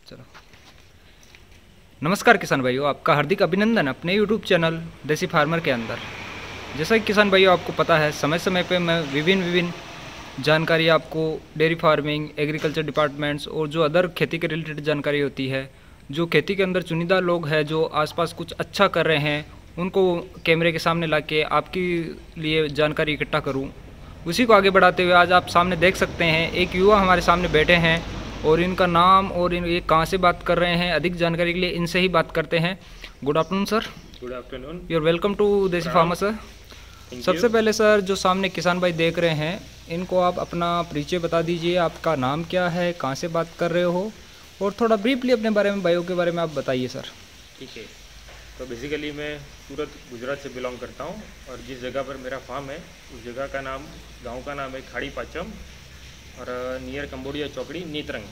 चलो। नमस्कार किसान भाइयों, आपका हार्दिक अभिनंदन अपने YouTube चैनल देसी फार्मर के अंदर। जैसा कि किसान भाइयों आपको पता है, समय समय पे मैं विभिन्न जानकारी आपको डेयरी फार्मिंग, एग्रीकल्चर डिपार्टमेंट्स और जो अदर खेती के रिलेटेड जानकारी होती है, जो खेती के अंदर चुनिंदा लोग हैं जो आसपास कुछ अच्छा कर रहे हैं, उनको कैमरे के सामने ला के आपके लिए जानकारी इकट्ठा करूँ। उसी को आगे बढ़ाते हुए आज आप सामने देख सकते हैं एक युवा हमारे सामने बैठे हैं और इनका नाम और ये कहाँ से बात कर रहे हैं, अधिक जानकारी के लिए इनसे ही बात करते हैं। Good afternoon sir. Good afternoon. You are welcome to Desi farmer sir. सबसे पहले सर, जो सामने किसान भाई देख रहे हैं, इनको आप अपना परिचय बता दीजिए। आपका नाम क्या है, कहाँ से बात कर रहे हो, और थोड़ा ब्रीफली अपने बारे में, बायो के बारे में आप बताइए सर। ठीक है, तो बेसिकली मैं सूरत गुजरात से बिलोंग करता हूँ और जिस जगह पर मेरा फार्म है उस जगह का नाम, गांव का नाम है खाड़ी पाचम और नियर कंबोडिया चौकड़ी नीतरंग।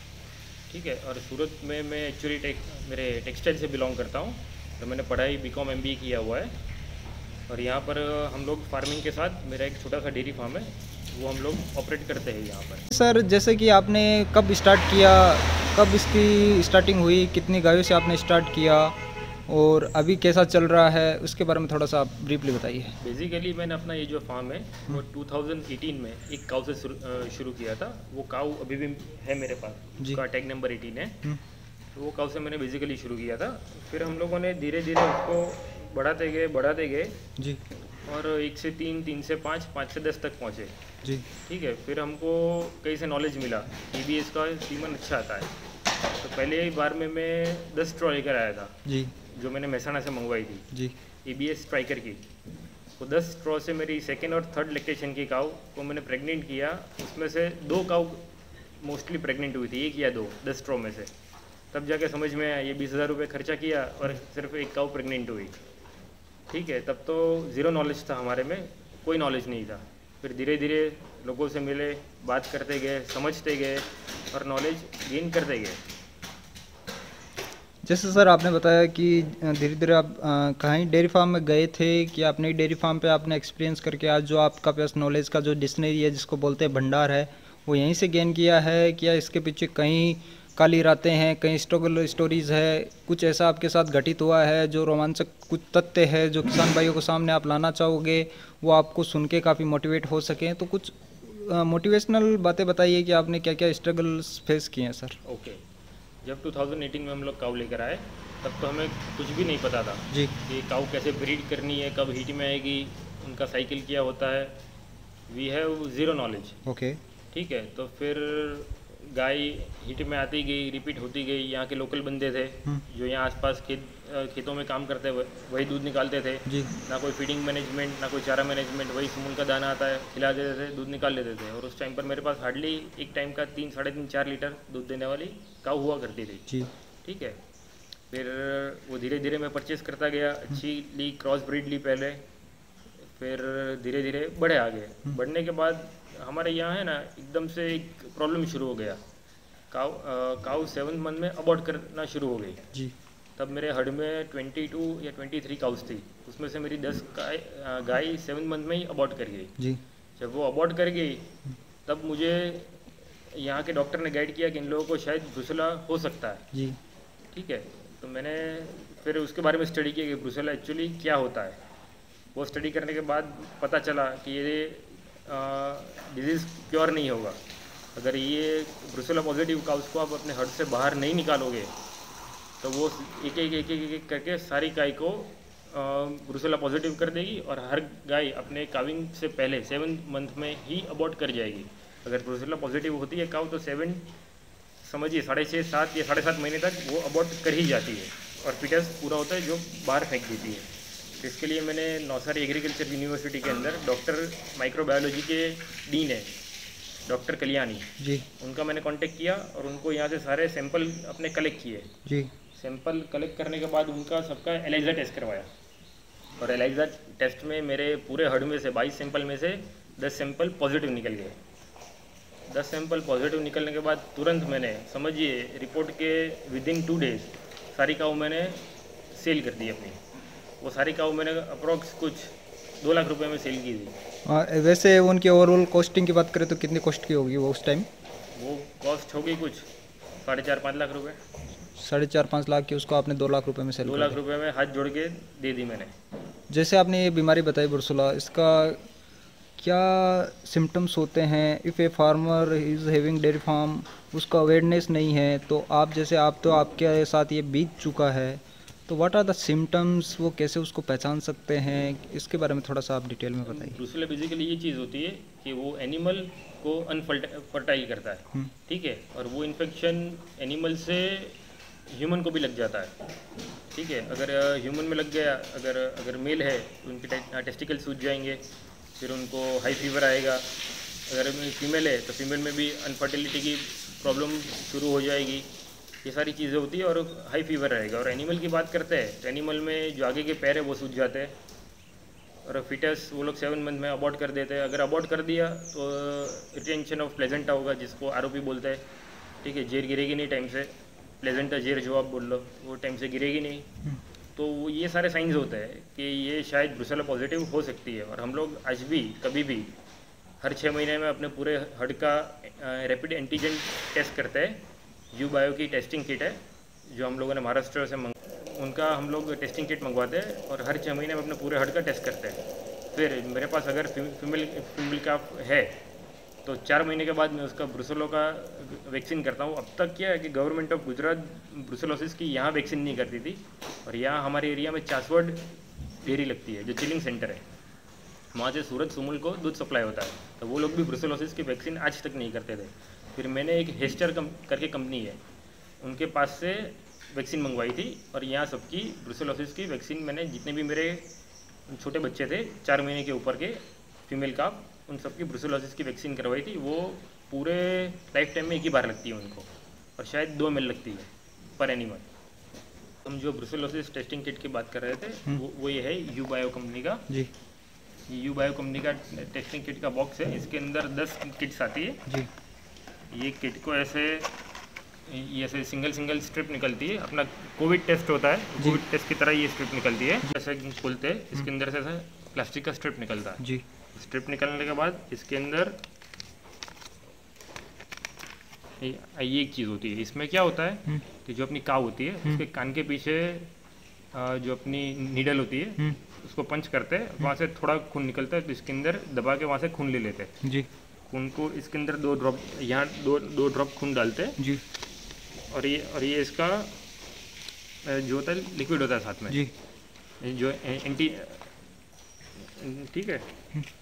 ठीक है, और सूरत में मैं एक्चुअली मेरे टेक्सटाइल से बिलोंग करता हूँ। तो मैंने पढ़ाई बीकॉम एमबीए किया हुआ है और यहाँ पर हम लोग फार्मिंग के साथ मेरा एक छोटा सा डेयरी फार्म है, वो हम लोग ऑपरेट करते हैं यहाँ पर। सर, जैसे कि आपने कब स्टार्ट किया, कब इसकी स्टार्टिंग हुई, कितनी गायों से आपने स्टार्ट किया और अभी कैसा चल रहा है, उसके बारे में थोड़ा सा आप ब्रीफली बताइए। बेसिकली मैंने अपना ये जो फार्म है वो 2018 में एक काऊ से शुरू किया था। वो काऊ अभी भी है मेरे पास, उसका टैग नंबर 18 है। तो वो काऊ से मैंने बेसिकली शुरू किया था। फिर हम लोगों ने धीरे धीरे उसको बढ़ाते गए जी, और 1 से 3, 3 से 5, 5 से 10 तक पहुँचे जी। ठीक है, फिर हमको कहीं से नॉलेज मिला EBS का सीमन अच्छा आता है। तो पहले बार में मैं 10 स्ट्रॉ लेकर आया था जी, जो मैंने महसाना से मंगवाई थी जी। EBS स्ट्राइकर की। तो 10 स्ट्रॉ से मेरी सेकेंड और थर्ड लैक्टेशन की काऊ को मैंने प्रेग्नेंट किया। उसमें से 2 काऊ मोस्टली प्रेग्नेंट हुई थी, 1 या 2 10 स्ट्रॉ में से। तब जाके समझ में आया, ये 20,000 रुपये खर्चा किया और सिर्फ 1 काऊ प्रेग्नेंट हुई। ठीक है, तब तो ज़ीरो नॉलेज था हमारे में, कोई नॉलेज नहीं था। फिर धीरे धीरे लोगों से मिले, बात करते गए, समझते गए और नॉलेज गेन करते गए। जैसे सर आपने बताया कि धीरे धीरे आप कहीं डेयरी फार्म में गए थे कि अपने डेयरी फार्म पे आपने एक्सपीरियंस करके आज जो आपका पास नॉलेज का जो डिक्शनरी है, जिसको बोलते हैं भंडार है, वो यहीं से गेन किया है, क्या इसके पीछे कहीं काली रातें हैं, कहीं स्ट्रगल स्टोरीज़ है, कुछ ऐसा आपके साथ घटित हुआ है जो रोमांचक कुछ तथ्य है जो किसान भाइयों को सामने आप लाना चाहोगे, वो आपको सुन के काफ़ी मोटिवेट हो सकें? तो कुछ मोटिवेशनल बातें बताइए कि आपने क्या क्या स्ट्रगल्स फेस किए हैं सर। ओके, जब 2018 में हम लोग काऊ लेकर आए तब तो हमें कुछ भी नहीं पता था जी, कि काऊ कैसे ब्रीड करनी है, कब हीट में आएगी, उनका साइकिल क्या होता है। We have zero knowledge. Okay. ठीक है, तो फिर गाय हीट में आती गई, रिपीट होती गई। यहाँ के लोकल बंदे थे जो यहाँ आसपास खेतों में काम करते, वही दूध निकालते थे जी, ना कोई फीडिंग मैनेजमेंट, ना कोई चारा मैनेजमेंट, वही सुमूल का दाना आता है खिला देते थे, दूध निकाल लेते थे। और उस टाइम पर मेरे पास हार्डली एक टाइम का 3, 3.5, 4 लीटर दूध देने वाली काऊ हुआ करती थी जी। ठीक है, फिर वो धीरे धीरे मैं परचेज़ करता गया, अच्छी ली, क्रॉस ब्रीड ली पहले, फिर धीरे धीरे बड़े आ गए। बढ़ने के बाद हमारे यहाँ है ना एकदम से एक प्रॉब्लम शुरू हो गया। काऊ 7 मंथ में अबॉर्ट करना शुरू हो गई जी। तब मेरे हड में 22 या 23 काउस थी, उसमें से मेरी 10 गाय 7 मंथ में ही अबॉर्ट कर गई जी। जब वो अबॉर्ट कर गई तब मुझे यहाँ के डॉक्टर ने गाइड किया कि इन लोगों को शायद ब्रुसेला हो सकता है जी। ठीक है, तो मैंने फिर उसके बारे में स्टडी किया कि ब्रुसेला एक्चुअली क्या होता है। वो स्टडी करने के बाद पता चला कि ये डिजीज़ क्योर नहीं होगा अगर ये ब्रुसेला पॉजिटिव काउस को आप अपने हड से बाहर नहीं निकालोगे। तो वो एक करके सारी गाय को ब्रुसेला पॉजिटिव कर देगी और हर गाय अपने काविंग से पहले 7 मंथ में ही अबॉर्ट कर जाएगी। अगर ब्रुसेला पॉजिटिव होती है काउ तो 7 समझिए 6.5, 7 या 7.5 महीने तक वो अबॉर्ट कर ही जाती है और फीटस पूरा होता है जो बाहर फेंक देती है। तो इसके लिए मैंने नौसारी एग्रीकल्चर यूनिवर्सिटी के अंदर डॉक्टर माइक्रोबायोलॉजी के डीन है डॉक्टर कल्याणी जी, उनका मैंने कांटेक्ट किया और उनको यहाँ से सारे सैंपल अपने कलेक्ट किए जी। सैंपल कलेक्ट करने के बाद उनका सबका एलाइजा टेस्ट करवाया और एलाइजा टेस्ट में मेरे पूरे हड में से 22 सैंपल में से 10 सैंपल पॉजिटिव निकल गए। 10 सैंपल पॉजिटिव निकलने के बाद तुरंत मैंने समझिए रिपोर्ट के विदिन 2 डेज सारी काऊ मैंने सेल कर दी अपनी। वो सारी काऊ मैंने अप्रॉक्स कुछ 2 लाख रुपए में सेल की थी। वैसे उनकी ओवरऑल कॉस्टिंग की बात करें तो कितनी कॉस्ट की होगी वो उस टाइम? वो कॉस्ट हो गई कुछ 4.5-5 लाख रुपए। 4.5-5 लाख की उसको आपने 2 लाख रुपए में सेल 2 कर लाख दिया। रुपए में हाथ जोड़ के दे दी मैंने। जैसे आपने ये बीमारी बताई ब्रुसेला, इसका क्या सिम्टम्स होते हैं? If a farmer is having dairy farm, उसका अवेयरनेस नहीं है, तो आप जैसे आप तो आपके साथ ये बीत चुका है, तो व्हाट आर द सिम्टम्स, वो कैसे उसको पहचान सकते हैं? इसके बारे में थोड़ा सा आप डिटेल में बताइए। ब्रुसेला बेसिकली ये चीज़ होती है कि वो एनिमल को अनफर्टाइल करता है, ठीक है, और वो इन्फेक्शन एनिमल से ह्यूमन को भी लग जाता है, ठीक है। अगर ह्यूमन में लग गया, अगर मेल है तो उनके टेस्टिकल सूज जाएंगे, फिर उनको हाई फीवर आएगा। अगर फीमेल है तो फीमेल में भी अनफर्टिलिटी की प्रॉब्लम शुरू हो जाएगी। ये सारी चीज़ें होती है और हाई फीवर रहेगा। और एनिमल की बात करते हैं तो एनिमल में जो आगे के पैर है वो सूज जाते हैं, और फिटस वो लोग 7 मंथ में अबॉर्ट कर देते हैं। अगर अबॉर्ट कर दिया तो रिटेंशन ऑफ प्लेजेंटा होगा, जिसको आरओपी बोलते हैं, ठीक है। जेर गिरेगी नहीं टाइम से, प्लेजेंटा जेर जो आप बोल लो वो टाइम से गिरेगी नहीं। तो ये सारे साइंस होते हैं कि ये शायद ब्रुसेला पॉजिटिव हो सकती है। और हम लोग आज भी कभी भी हर 6 महीने में अपने पूरे हड का रैपिड एंटीजन टेस्ट करते हैं। यू बायो की टेस्टिंग किट है जो हम लोगों ने महाराष्ट्र से उनका हम लोग टेस्टिंग किट मंगवाते हैं और हर 6 महीने में अपने पूरे हड का टेस्ट करते हैं। फिर मेरे पास अगर फीमेल का है तो 4 महीने के बाद मैं उसका ब्रुसेलो का वैक्सीन करता हूँ। अब तक क्या है कि गवर्नमेंट ऑफ गुजरात ब्रुसेलोसिस की यहाँ वैक्सीन नहीं करती थी, और यहाँ हमारे एरिया में चासवड डेयरी लगती है जो चिलिंग सेंटर है, वहाँ से सूरत सुमुल को दूध सप्लाई होता है, तो वो लोग भी ब्रुसेलोसिस की वैक्सीन आज तक नहीं करते थे। फिर मैंने एक हेस्टर करके कंपनी है, उनके पास से वैक्सीन मंगवाई थी, और यहाँ सबकी ब्रुसेलोसिस की वैक्सीन मैंने, जितने भी मेरे छोटे बच्चे थे 4 महीने के ऊपर के फीमेल का, उन सबकी ब्रुसेलोसिस की वैक्सीन करवाई थी। वो पूरे लाइफ टाइम में एक ही बार लगती है उनको, और शायद 2 ml लगती है पर एनिमल। हम जो ब्रुसेलोसिस टेस्टिंग किट की बात कर रहे थे वो ये है यू बायो कंपनी का जी। ये यू बायो कंपनी का टेस्टिंग किट का बॉक्स है। इसके अंदर 10 किट्स आती है जी। ये किट को ऐसे सिंगल स्ट्रिप निकलती है। अपना कोविड टेस्ट होता है, कोविड टेस्ट की तरह ये स्ट्रिप निकलती है। ऐसे खोलते हैं, इसके अंदर से ऐसा प्लास्टिक का स्ट्रिप निकलता है जी। स्ट्रिप निकलने के बाद इसके अंदर ये एक चीज़ होती है। इसमें क्या होता है कि जो अपनी काव होती है उसके कान के पीछे जो अपनी नीडल होती है उसको पंच करते हैं, वहाँ से थोड़ा खून निकलता है, तो इसके अंदर दबा के वहाँ से खून ले लेते हैं जी। खून को इसके अंदर 2 ड्रॉप, यहाँ दो ड्रॉप खून डालते हैं जी। और ये इसका जो होता है लिक्विड होता है साथ में जी। जो एंटी, ठीक है,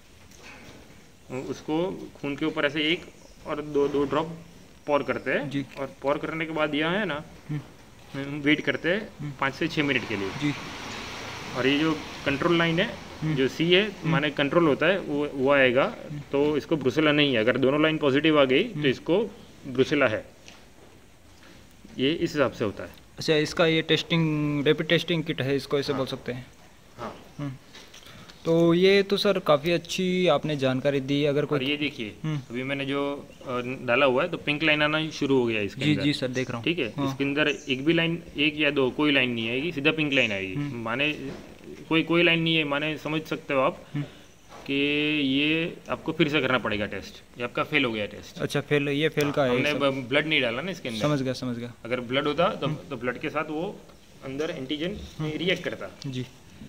उसको खून के ऊपर ऐसे 1 और 2 ड्रॉप पॉर करते हैं जी। और पॉर करने के बाद यहाँ है ना वेट करते हैं 5 से 6 मिनट के लिए जी। और ये जो कंट्रोल लाइन है जो सी है माने कंट्रोल होता है वो आएगा, तो इसको ब्रुसेला नहीं है। अगर दोनों लाइन पॉजिटिव आ गई तो इसको ब्रुसेला है, ये इस हिसाब से होता है। अच्छा, इसका ये टेस्टिंग रैपिड टेस्टिंग किट है, इसको ऐसे बोल सकते हैं। हाँ। तो ये तो सर काफ़ी अच्छी आपने जानकारी दी। अगर और कोई ये देखिए अभी मैंने जो डाला हुआ है तो पिंक लाइन आना शुरू हो गया इसके जी अंदर। जी सर देख रहा हूँ। ठीक है, इसके अंदर एक भी लाइन, 1 या 2 कोई लाइन नहीं आएगी, सीधा पिंक लाइन आएगी। माने कोई लाइन नहीं है, माने समझ सकते हो आप कि ये आपको फिर से करना पड़ेगा टेस्ट, ये आपका फेल हो गया टेस्ट। अच्छा, ये फेल का है हमने सर। ब्लड नहीं डाला ना इसके अंदर। समझ गया। अगर ब्लड होता तो ब्लड के साथ वो अंदर एंटीजन रिएक्ट करता। जी।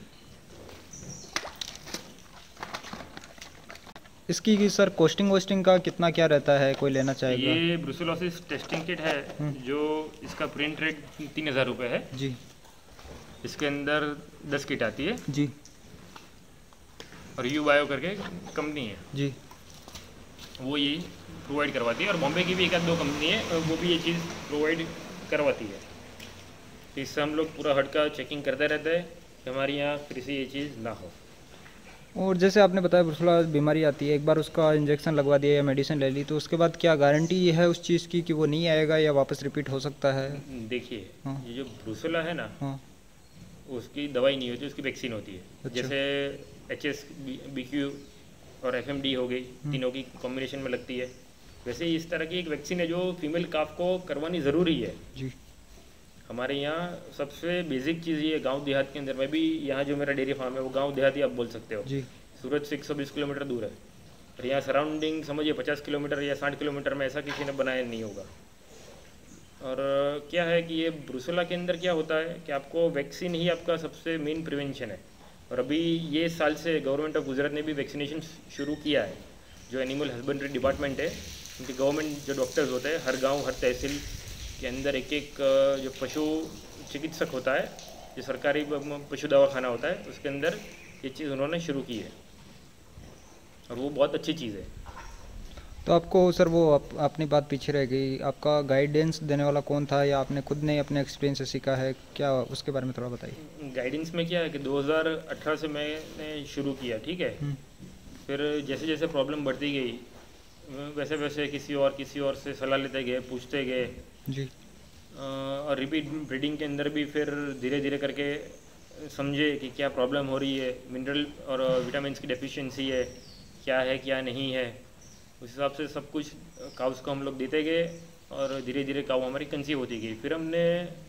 इसकी सर वोस्टिंग का कितना क्या रहता है, कोई लेना चाहेगा? ये ब्रुसेलोसिस टेस्टिंग किट है जो इसका प्रिंट रेट 3000 रुपये है जी। इसके अंदर 10 किट आती है जी। और यू बायो करके कंपनी है जी। वो ये प्रोवाइड करवाती है, और बॉम्बे की भी 1-2 कंपनी है वो भी ये चीज़ प्रोवाइड करवाती है। तो इससे हम लोग पूरा हड का चेकिंग करते रहते हैं कि हमारे यहाँ फिर से ये चीज़ ना हो। और जैसे आपने बताया ब्रुसेला बीमारी आती है, एक बार उसका इंजेक्शन लगवा दिया या मेडिसिन ले ली, तो उसके बाद क्या गारंटी है उस चीज़ की कि वो नहीं आएगा या वापस रिपीट हो सकता है? देखिए हाँ। ये जो ब्रुसेला है ना, हाँ। उसकी दवाई नहीं होती, उसकी वैक्सीन होती है। अच्छा। जैसे HS, BQ और FMD हो गई, तीनों की कॉम्बिनेशन में लगती है, वैसे ही इस तरह की एक वैक्सीन है जो फीमेल काफ को करवानी ज़रूरी है। जी। हमारे यहाँ सबसे बेसिक चीज़ ये गांव देहात के अंदर, मैं भी यहाँ जो मेरा डेयरी फार्म है वो गांव देहात ही आप बोल सकते हो जी। सूरत से 120 किलोमीटर दूर है, और यहाँ सराउंडिंग समझिए 50 किलोमीटर या 60 किलोमीटर में ऐसा किसी ने बनाया नहीं होगा। और क्या है कि ये ब्रुसेला के अंदर क्या होता है कि आपको वैक्सीन ही आपका सबसे मेन प्रिवेंशन है। और अभी ये साल से गवर्नमेंट ऑफ गुजरात ने भी वैक्सीनेशन शुरू किया है। जो एनिमल हस्बेंड्री डिपार्टमेंट है, उनके गवर्नमेंट जो डॉक्टर्स होते हैं, हर गांव हर तहसील के अंदर एक एक जो पशु चिकित्सक होता है, जो सरकारी पशु दवाखाना होता है, उसके अंदर ये चीज़ उन्होंने शुरू की है और वो बहुत अच्छी चीज़ है। तो आपको सर वो अपनी बात पीछे रह गई, आपका गाइडेंस देने वाला कौन था, या आपने खुद ने अपने एक्सपीरियंस से सीखा है क्या, उसके बारे में थोड़ा बताइए। गाइडेंस में क्या है कि 2018 से मैंने शुरू किया, ठीक है। फिर जैसे जैसे प्रॉब्लम बढ़ती गई वैसे वैसे किसी और से सलाह लेते गए, पूछते गए जी। और रिपीट ब्रीडिंग के अंदर भी फिर धीरे धीरे करके समझे कि क्या प्रॉब्लम हो रही है, मिनरल और विटामिन्स की डेफिशिएंसी है, क्या नहीं है। उस हिसाब से सब कुछ काउस को हम लोग देते गए और धीरे धीरे काउ हमारी कंसीव होती गई। फिर हमने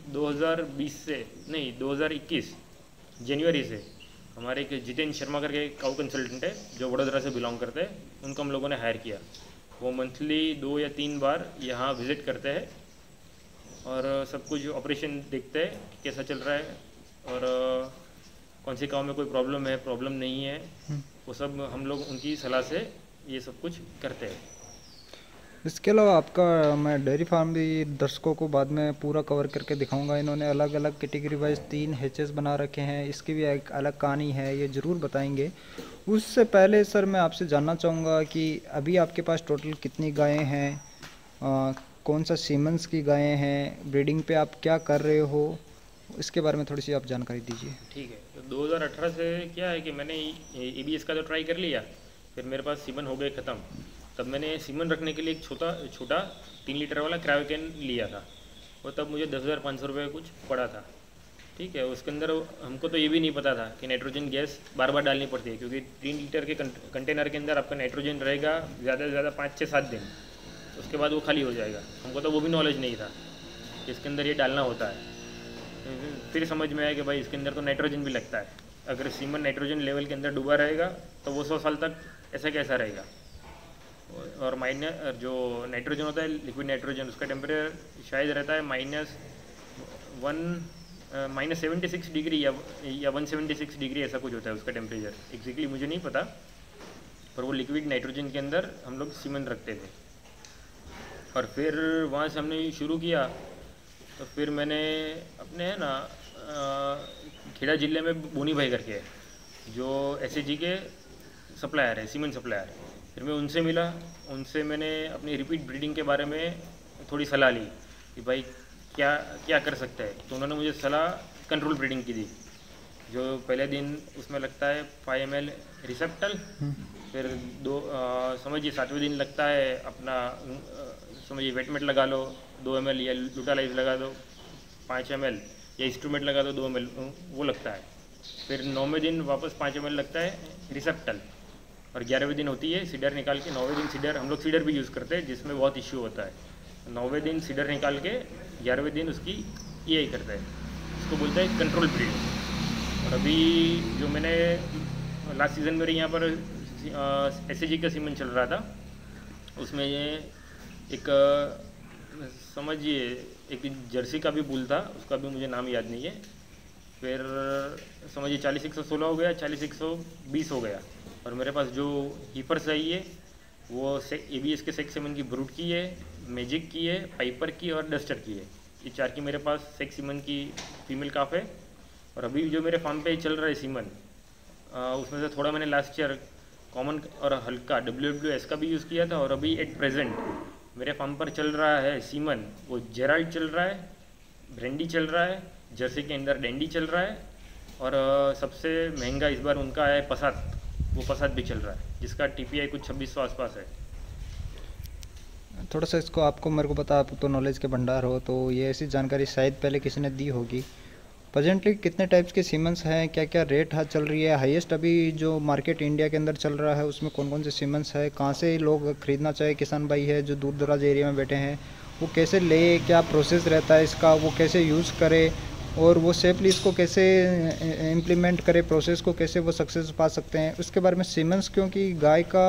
2021 जनवरी से हमारे एक जितेंद्र शर्मा करके काउ कंसल्टेंट है जो वडोदरा से बिलोंग करते हैं, उनको हम लोगों ने हायर किया। वो मंथली 2 या 3 बार यहाँ विज़िट करते हैं और सब कुछ ऑपरेशन देखते हैं कि कैसा चल रहा है और कौन सी काउ में कोई प्रॉब्लम नहीं है, वो सब हम लोग उनकी सलाह से ये सब कुछ करते हैं। इसके अलावा आपका मैं डेयरी फार्म भी दर्शकों को बाद में पूरा कवर करके दिखाऊंगा। इन्होंने अलग अलग कैटेगरी वाइज 3 हैचेस बना रखे हैं, इसकी भी एक अलग कहानी है, ये ज़रूर बताएंगे। उससे पहले सर मैं आपसे जानना चाहूँगा कि अभी आपके पास टोटल कितनी गायें हैं, कौन सा सीमेंस की गायें हैं, ब्रीडिंग पे आप क्या कर रहे हो, इसके बारे में थोड़ी सी आप जानकारी दीजिए। ठीक है, तो 2018 से क्या है कि मैंने ABS का तो ट्राई कर लिया, फिर मेरे पास सीमन हो गए ख़त्म। तब मैंने सीमन रखने के लिए एक छोटा 3 लीटर वाला क्रायोकेन लिया था, वो तब मुझे 10,500 रुपये कुछ पड़ा था, ठीक है। उसके अंदर हमको तो ये भी नहीं पता था कि नाइट्रोजन गैस बार बार डालनी पड़ती है, क्योंकि 3 लीटर के कंटेनर के अंदर आपका नाइट्रोजन रहेगा ज़्यादा से ज़्यादा 5 से 7 दिन, उसके बाद वो खाली हो जाएगा। हमको तो वो भी नॉलेज नहीं था कि इसके अंदर ये डालना होता है। फिर समझ में आया कि भाई इसके अंदर तो नाइट्रोजन भी लगता है, अगर सीमन नाइट्रोजन लेवल के अंदर डूबा रहेगा तो वो 100 साल तक ऐसा कैसा रहेगा। और जो नाइट्रोजन होता है, लिक्विड नाइट्रोजन, उसका टेम्परेचर शायद रहता है -76 डिग्री या 176 डिग्री, ऐसा कुछ होता है उसका टेम्परेचर, एग्जैक्टली मुझे नहीं पता। पर वो लिक्विड नाइट्रोजन के अंदर हम लोग सीमन रखते थे। और फिर वहाँ से हमने शुरू किया, तो फिर मैंने अपने है ना खेड़ा जिले में बोनी भाई करके है, जो SAG के सप्लायर है, सीमेंट सप्लायर। फिर मैं उनसे मिला, उनसे मैंने अपनी रिपीट ब्रीडिंग के बारे में थोड़ी सलाह ली कि भाई क्या क्या कर सकते हैं। तो उन्होंने मुझे सलाह कंट्रोल ब्रीडिंग की दी। जो पहले दिन उसमें लगता है 5 ml रिसेप्टल, फिर समझिए 7वें दिन लगता है अपना समझिए वेटमेट लगा लो 2 ml, या लूटालाइज लगा दो 5 ml, या इंस्ट्रूमेंट लगा दो 2 ml, वो लगता है। फिर 9वें दिन वापस 5 ml लगता है रिसेप्टल, और 11वें दिन होती है सीडर निकाल के। 9वें दिन सीडर, हम लोग सीडर भी यूज़ करते हैं जिसमें बहुत इश्यू होता है। 9वें दिन सीडर निकाल के 11वें दिन उसकी EI करते हैं, उसको बोलते हैं कंट्रोल ब्रीडिंग। और अभी जो मैंने लास्ट सीज़न मेरे यहाँ पर SAG का सीमन चल रहा था, उसमें ये एक समझिए एक जर्सी का भी बुल था, उसका भी मुझे नाम याद नहीं है। फिर समझिए 40-116 हो गया, 40-120 हो गया। और मेरे पास जो हीपर सही है वो ABS के सेक्स सीमन की ब्रूट की है, मैजिक की है, पाइपर की और डस्टर की है। ये 4 की मेरे पास सेक्स सीमन की फीमेल काफ है। और अभी जो मेरे फार्म पे चल रहा है सीमन, उसमें से थोड़ा मैंने लास्ट ईयर कॉमन और हल्का WWS का भी यूज़ किया था। और अभी एट प्रेजेंट मेरे फार्म पर चल रहा है सीमन, वो जेराल्ड चल रहा है, ब्रेंडी चल रहा है, जर्सी के अंदर डेंडी चल रहा है, और सबसे महंगा इस बार उनका है पसात, वो पसात भी चल रहा है जिसका TPI कुछ 2600 आसपास है। थोड़ा सा इसको आपको मेरे को पता, आप तो नॉलेज के भंडार हो, तो ये ऐसी जानकारी शायद पहले किसी ने दी होगी। प्रेजेंटली कितने टाइप्स के सीमेंस हैं, क्या क्या रेट चल रही है, हाईएस्ट अभी जो मार्केट इंडिया के अंदर चल रहा है उसमें कौन कौन से सीमेंस है, कहाँ से लोग खरीदना चाहे किसान भाई है जो दूर दराज एरिया में बैठे हैं, वो कैसे ले, क्या प्रोसेस रहता है इसका, वो कैसे यूज़ करे, और वो सेफली इसको कैसे इम्प्लीमेंट करे, प्रोसेस को कैसे वो सक्सेस पा सकते हैं, उसके बारे में सीमेंस, क्योंकि गाय का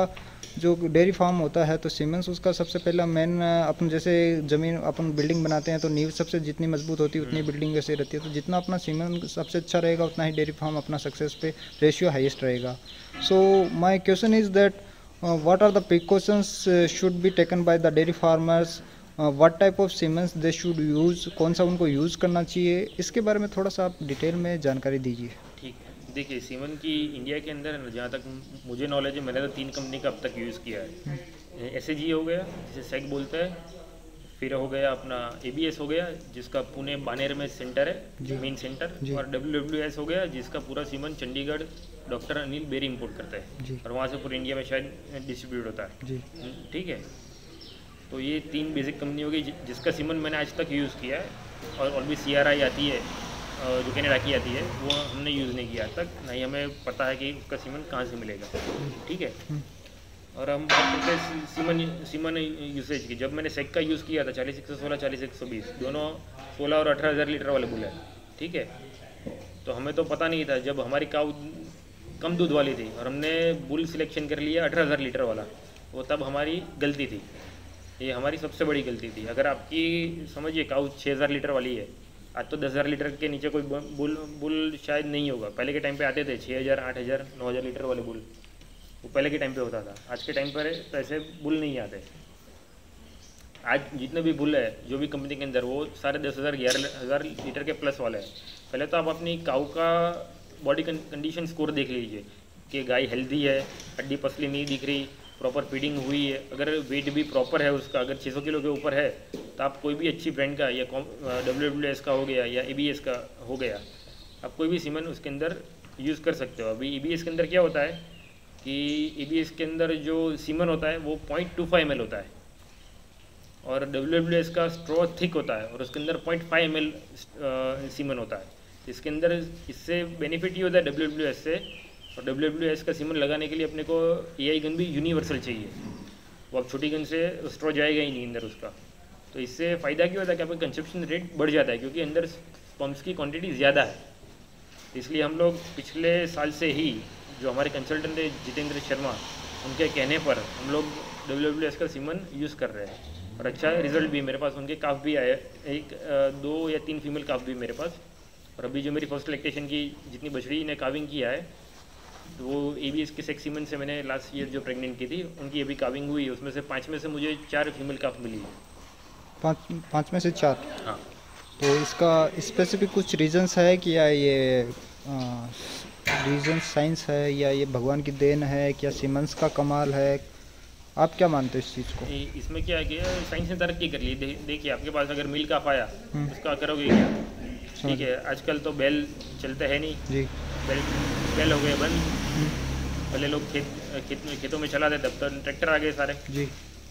जो डेयरी फार्म होता है तो सीमेंस उसका सबसे पहला मेन, अपन जैसे ज़मीन अपन बिल्डिंग बनाते हैं तो नींव सबसे जितनी मजबूत होती है उतनी बिल्डिंग वैसे रहती है, तो जितना अपना सीमेंस सबसे अच्छा रहेगा उतना ही डेयरी फार्म अपना सक्सेस पे रेशियो हाईएस्ट रहेगा। So my question is that what are the precautions should be taken by the dairy farmers, what type of semens they should use, कौन सा उनको यूज़ करना चाहिए, इसके बारे में थोड़ा सा आप डिटेल में जानकारी दीजिए। ठीक है, देखिए सीमेंट की इंडिया के अंदर जहाँ तक मुझे नॉलेज है, मैंने तो 3 कंपनी का अब तक यूज़ किया है। SAG हो गया जिसे सेग बोलता है, फिर हो गया अपना ABS हो गया जिसका पुणे बानेर में सेंटर है, मेन सेंटर, और WWS हो गया जिसका पूरा semen Chandigarh doctor Anil Beri import करता है और वहाँ से पूरे इंडिया में शायद डिस्ट्रीब्यूट होता है। ठीक है, तो ये 3 बेसिक कंपनी हो गई जिसका सीमेंट मैंने आज तक यूज़ किया है। और भी CRI आती है जो कनाडा की आती है, वो हमने यूज़ नहीं किया आज तक, नहीं हमें पता है कि उसका सीमेंट कहाँ से मिलेगा। ठीक है, और हम बात करते हैं सीमेंट यूसेज की। जब मैंने सेग का यूज़ किया था 40-116, 40-120 दोनों 16 और 18,000 लीटर वाले बुल है। ठीक है, तो हमें तो पता नहीं था, जब हमारी काऊ कम दूध वाली थी और हमने बुल सिलेक्शन कर लिया 18,000 लीटर वाला, वो तब हमारी गलती थी, ये हमारी सबसे बड़ी गलती थी। अगर आपकी समझिए काऊ 6,000 लीटर वाली है, आज तो 10,000 लीटर के नीचे कोई बुल शायद नहीं होगा। पहले के टाइम पे आते थे 6,000, 8,000, 9,000 लीटर वाले बुल, वो पहले के टाइम पे होता था। आज के टाइम पर तो ऐसे बुल नहीं आते। आज जितने भी बुल है जो भी कंपनी के अंदर, वो सारे 10,000, 11,000 लीटर के प्लस वाले हैं। पहले तो आप अपनी काऊ का बॉडी कंडीशन स्कोर देख लीजिए कि गाय हेल्दी है, हड्डी पसली नहीं दिख रही, प्रॉपर फीडिंग हुई है, अगर वेट भी प्रॉपर है उसका, अगर 600 किलो के ऊपर है तो आप कोई भी अच्छी ब्रांड का या WWS का हो गया या ABS का हो गया, आप कोई भी सीमेंट उसके अंदर यूज़ कर सकते हो। अभी ABS के अंदर क्या होता है कि ABS के अंदर जो सीमेंट होता है वो 0.25 ml होता है और WWS का स्ट्रॉ थिक होता है और उसके अंदर 0.5 ml सीमेंट होता है। इसके अंदर इससे बेनिफिट ये होता है WWS से, और WWS का सीमेंट लगाने के लिए अपने को AI गन भी यूनिवर्सल चाहिए, वो अब छोटी गन से स्ट्रॉ जाएगा ही नहीं अंदर उसका। तो इससे फ़ायदा क्या होता है कि आपका कंजप्शन रेट बढ़ जाता है क्योंकि अंदर पंप्स की क्वांटिटी ज़्यादा है। इसलिए हम लोग पिछले साल से ही जो हमारे कंसल्टेंट है जितेंद्र शर्मा, उनके कहने पर हम लोग WWS का सीमेंट यूज़ कर रहे हैं और अच्छा रिजल्ट भी मेरे पास, उनके काफ भी आए, 2 या 3 फीमेल काफ भी मेरे पास। और अभी जो मेरी फर्स्ट लैक्टेशन की जितनी बछड़ी ने काविंग किया है, तो वो ABS के सेक्स सीमेंट से मैंने लास्ट ईयर जो प्रेग्नेंट की थी उनकी अभी काविंग हुई, उसमें से 5 में से मुझे 4 फीमेल काफ मिली है। 5 में से 4? हाँ। तो इसका स्पेसिफिक कुछ रीजंस है कि या ये रीजन साइंस है या ये भगवान की देन है, क्या सीमेंस का कमाल है, आप क्या मानते हो इस चीज़ को? इसमें क्या है कि साइंस ने तरक्की कर ली। देखिए आपके पास अगर मिल्क काफ आया उसका करोगे क्या? ठीक है, आजकल तो बैल चलते हैं नहीं जी, बैल हो गए बंद। पहले लोग खेतों में चलाते, तब तो ट्रैक्टर आ गए सारे जी।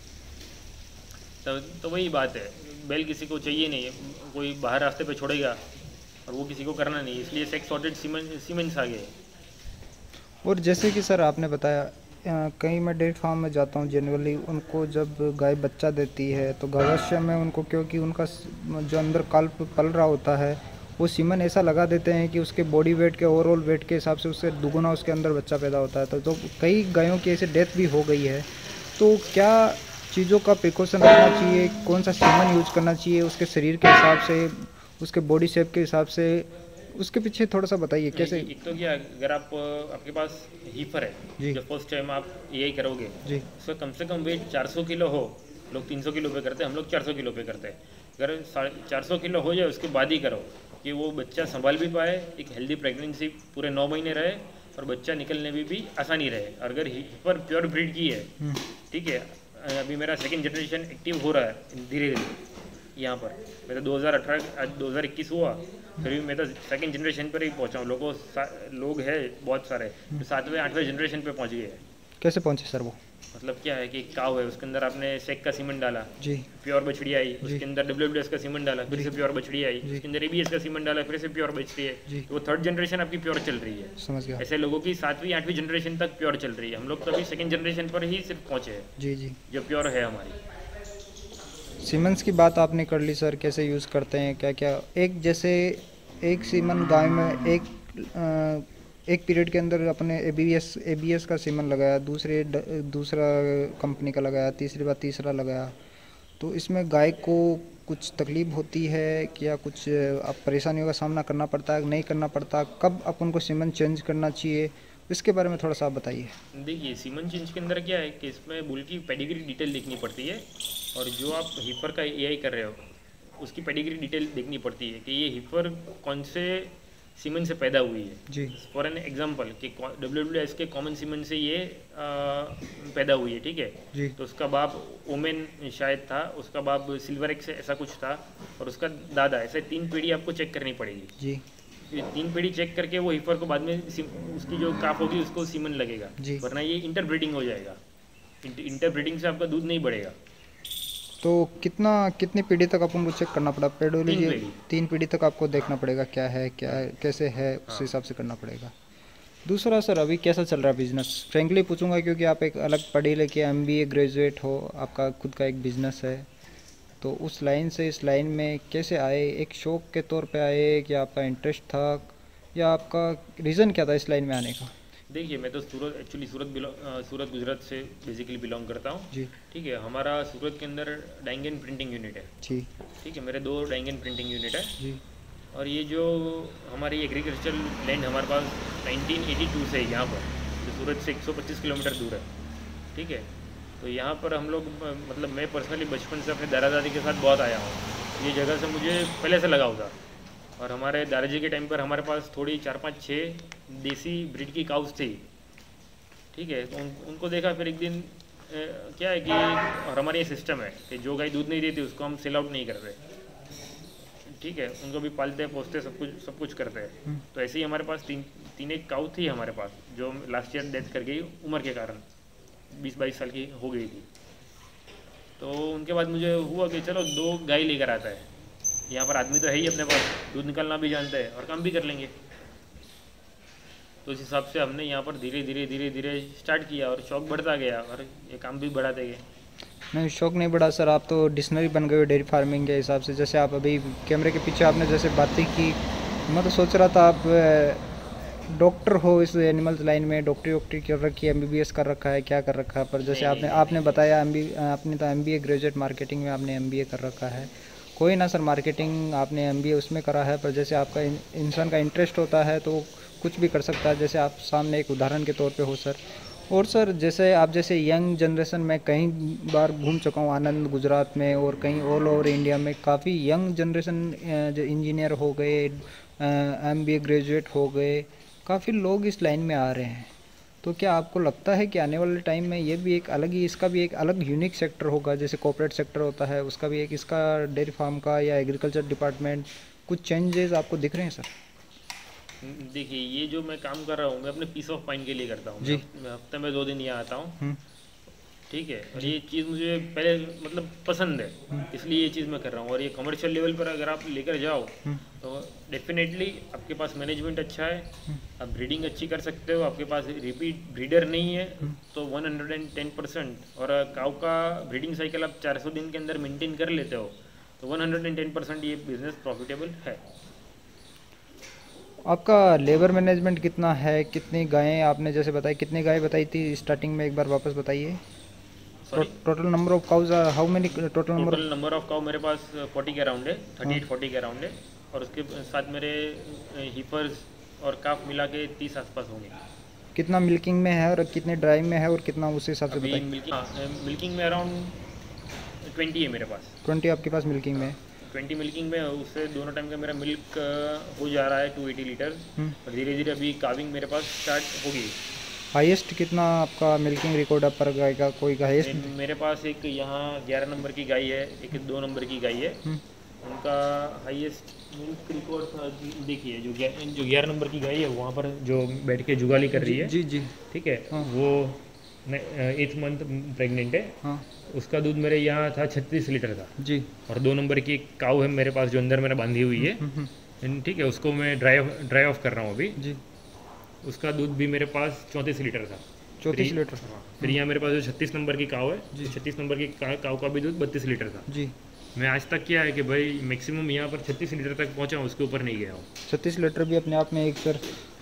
तो वही बात है, बैल किसी को चाहिए नहीं, कोई बाहर रास्ते पे छोड़ेगा और वो किसी को करना नहीं, इसलिए सेक्स सॉर्टेड सीमेंट्स आ गए। और जैसे कि सर आपने बताया, कहीं मैं डेयरी फार्म में जाता हूँ जनरली, उनको जब गाय बच्चा देती है तो गर्भाशय में उनको, क्योंकि उनका जो अंदर काल्प पल रहा होता है, वो सीमेंट ऐसा लगा देते हैं कि उसके बॉडी वेट के, ओवरऑल वेट के हिसाब से उससे दुगुना उसके अंदर बच्चा पैदा होता है। तो कई गायों की ऐसे डेथ भी हो गई है। तो क्या चीज़ों का प्रिकॉशन रखना चाहिए, कौन सा सीमेंट यूज करना चाहिए उसके शरीर के हिसाब से, उसके बॉडी शेप के हिसाब से, उसके पीछे थोड़ा सा बताइए कैसे? एक तो क्या, अगर आपके पास हीफर है जो फर्स्ट टाइम आप यही करोगे जी, उसका कम से कम वेट 400 किलो हो। लोग 300 किलो पे करते हैं, हम लोग 400 किलो पे करते हैं। अगर 450 किलो हो जाए उसके बाद ही करो कि वो बच्चा संभाल भी पाए, एक हेल्दी प्रेगनेंसी पूरे 9 महीने रहे और बच्चा निकलने में भी आसानी रहे। और अगर हीफर प्योर ब्रीड की है, ठीक है, अभी मेरा सेकेंड जनरेशन एक्टिव हो रहा है धीरे धीरे यहाँ पर। मेरा 2018 आज 2021 हुआ, फिर भी मैं तो सेकंड जनरेशन पर ही पहुँचा हूँ। लोग हैं बहुत सारे तो 7वें 8वें जनरेशन पे पहुँच गए हैं। कैसे पहुँचे सर वो? मतलब क्या है कि काव है, उसके अंदर आपने सेक का सीमेंट डाला जी, प्योर बछड़ी आई, उसके अंदर WWS का सीमेंट डाला, फिर से प्योर बछड़ी आई, उसके अंदर ABS का सीमेंट डाला, फिर से प्योर बछड़ी है, तो वो थर्ड जनरेशन आपकी प्योर चल रही है। समझ गया। ऐसे लोगों की 7वीं 8वीं जनरेशन तक प्योर चल रही है। हम लोग तो अभी सेकंड जनरेशन पर ही सिर्फ पहुँचे हैं जी जी, जो प्योर है हमारी। सीमेंट्स की बात आपने कर ली सर, कैसे यूज़ करते हैं क्या क्या? एक जैसे एक सीमेंट गाय में एक पीरियड के अंदर अपने एबीएस का सीमन लगाया, दूसरा कंपनी का लगाया, तीसरी बार तीसरा लगाया, तो इसमें गाय को कुछ तकलीफ होती है क्या, कुछ अब परेशानियों का सामना करना पड़ता है, नहीं करना पड़ता, कब अपन को सीमन चेंज करना चाहिए, इसके बारे में थोड़ा सा आप बताइए। देखिए सीमन चेंज के अंदर क्या है कि इसमें बुल की पेडिग्री डिटेल देखनी पड़ती है, और जो आप हीफर का एआई कर रहे हो उसकी पेडिग्री डिटेल देखनी पड़ती है कि ये हीफर कौन से सीमन से पैदा हुई है जी। फॉर एन एग्जांपल कि WWS के कॉमन सीमन से ये पैदा हुई है, ठीक है जी। तो उसका बाप ओमेन शायद था, उसका बाप सिल्वर एक्स ऐसा कुछ था, और उसका दादा, ऐसे 3 पीढ़ी आपको चेक करनी पड़ेगी जी। ये 3 पीढ़ी चेक करके वो हीफर को बाद में उसकी जो काफ होगी उसको सीमन लगेगा, वरना ये इंटरब्रीडिंग हो जाएगा। इंटरब्रीडिंग से आपका दूध नहीं बढ़ेगा। तो कितनी पीढ़ी तक अपन को चेक करना पड़ा? पेडोलॉजी 3 पीढ़ी तक आपको देखना पड़ेगा क्या है, क्या कैसे है, उस हिसाब से करना पड़ेगा। दूसरा सर, अभी कैसा चल रहा है बिजनेस? फ्रेंकली पूछूंगा क्योंकि आप एक अलग पढ़े लिखे MBA ग्रेजुएट हो, आपका खुद का एक बिजनेस है, तो उस लाइन से इस लाइन में कैसे आए? एक शौक के तौर पे आए कि आपका इंटरेस्ट था, या आपका रीज़न क्या था इस लाइन में आने का? देखिए मैं तो सूरत गुजरात से बेसिकली बिलोंग करता हूँ जी। ठीक है, हमारा सूरत के अंदर डाइंग एंड प्रिंटिंग यूनिट है जी। ठीक है, मेरे 2 डाइंग एंड प्रिंटिंग यूनिट है जी। और ये जो हमारी एग्रीकल्चर लैंड हमारे पास 1982 से है यहाँ पर, जो सूरत से 125 किलोमीटर दूर है ठीक है। तो यहाँ पर हम लोग मतलब मैं पर्सनली बचपन से अपने दादा दादी के साथ बहुत आया हूँ, ये जगह से मुझे पहले से लगाव था। और हमारे दादाजी के टाइम पर हमारे पास थोड़ी 4-5-6 देसी ब्रीड की काउस थी ठीक है। तो उनको देखा, फिर एक दिन क्या है कि और हमारे ये सिस्टम है कि जो गाय दूध नहीं देती उसको हम सेल आउट नहीं करते ठीक है, उनको भी पालते हैं, पोसते, सब कुछ करते हैं। तो ऐसे ही हमारे पास तीन एक काउ थी हमारे पास, जो लास्ट ईयर डेथ कर गई उम्र के कारण, 20-22 साल की हो गई थी। तो उनके बाद मुझे हुआ कि चलो 2 गाय लेकर आता है, यहाँ पर आदमी तो है ही अपने पास, दूध निकालना भी जानते हैं और काम भी कर लेंगे। तो इस हिसाब से हमने यहाँ पर धीरे धीरे स्टार्ट किया और शौक बढ़ता गया और ये काम भी बढ़ाते गए। नहीं, शौक नहीं बढ़ा सर, आप तो डिक्शनरी बन गए हो डेयरी फार्मिंग के हिसाब से। जैसे आप अभी कैमरे के पीछे आपने जैसे बातें की, मैं तो सोच रहा था आप डॉक्टर हो इस एनिमल्स लाइन में, डॉक्टरी कर रखी है, MBBS कर रखा है, क्या कर रखा है, पर जैसे आपने बताया आपने तो MBA ग्रेजुएट मार्केटिंग में आपने MBA कर रखा है। कोई ना सर, मार्केटिंग आपने MBA उसमें करा है, पर जैसे आपका इंसान का इंटरेस्ट होता है तो कुछ भी कर सकता है, जैसे आप सामने एक उदाहरण के तौर पे हो सर। और सर जैसे आप जैसे यंग जनरेशन में कई बार घूम चुका हूँ, आनंद गुजरात में और कहीं ऑल ओवर इंडिया में काफ़ी यंग जनरेशन जो इंजीनियर हो गए, MBA ग्रेजुएट हो गए, काफ़ी लोग इस लाइन में आ रहे हैं। तो क्या आपको लगता है कि आने वाले टाइम में ये भी एक अलग ही, इसका भी एक अलग यूनिक सेक्टर होगा, जैसे कॉर्पोरेट सेक्टर होता है उसका भी एक, इसका डेयरी फार्म का या एग्रीकल्चर डिपार्टमेंट, कुछ चेंजेस आपको दिख रहे हैं सर? देखिए ये जो मैं काम कर रहा हूँ मैं अपने पीस ऑफ माइंड के लिए करता हूँ। मैं हफ्ते में 2 दिन यहाँ आता हूँ ठीक है, और ये चीज़ मुझे पहले मतलब पसंद है, इसलिए ये चीज़ मैं कर रहा हूँ। और ये कमर्शियल लेवल पर अगर आप लेकर जाओ तो डेफिनेटली आपके पास मैनेजमेंट अच्छा है, आप ब्रीडिंग अच्छी कर सकते हो, आपके पास रिपीट ब्रीडर नहीं है तो 110%, और काऊ का ब्रीडिंग साइकिल आप 400 दिन के अंदर मेंटेन कर लेते हो तो 110% ये बिजनेस प्रॉफिटेबल है। आपका लेबर मैनेजमेंट कितना है? कितनी गायें आपने जैसे बताई, कितनी गायें बताई थी स्टार्टिंग में, एक बार वापस बताइए। Total number of cows, how many total number of cow मेरे पास 40 के अराउंड है, 38-40 के अराउंड है, और उसके साथ मेरे हीपर्स और काफ मिला के 30 आसपास होंगे। कितना मिल्किंग में है और कितने ड्राई में है और कितना उस हिसाब से बताइए। मिल्किंग में अराउंड 20 है मेरे पास। 20 आपके पास मिल्किंग में? 20 मिल्किंग में, उससे दोनों टाइम का मेरा मिल्क हो जा रहा है 280 लीटर, और धीरे धीरे अभी काविंग मेरे पास स्टार्ट होगी। हाईएस्ट कितना आपका मिल्किंग रिकॉर्ड है पर गाय का? कोई हाईएस्ट? मेरे पास एक यहाँ 11 नंबर की गाय है, एक 2 नंबर की गाय है, उनका हाईएस्ट मिल्क रिकॉर्ड था। देखिए जो 11 नंबर की गाय है वहाँ पर जो बैठ के जुगाली कर रही है जी जी ठीक है, वो 8th मंथ प्रेग्नेंट है। हाँ। उसका दूध मेरे यहाँ था 36 लीटर का जी, और 2 नंबर की एक काऊ है मेरे पास जो अंदर मैंने बांधी हुई है ठीक है, उसको मैं ड्राई ऑफ कर रहा हूँ अभी जी। उसका दूध भी मेरे पास 34 लीटर था। 34 लीटर। फिर यहाँ मेरे पास जो 36 नंबर की काऊ है जी, 36 नंबर की काऊ का भी दूध 32 लीटर था जी। मैं आज तक क्या है कि भाई मैक्सिमम यहाँ पर 36 लीटर तक पहुँचा हूँ, उसके ऊपर नहीं गया हूँ। 36 लीटर भी अपने आप में एक सर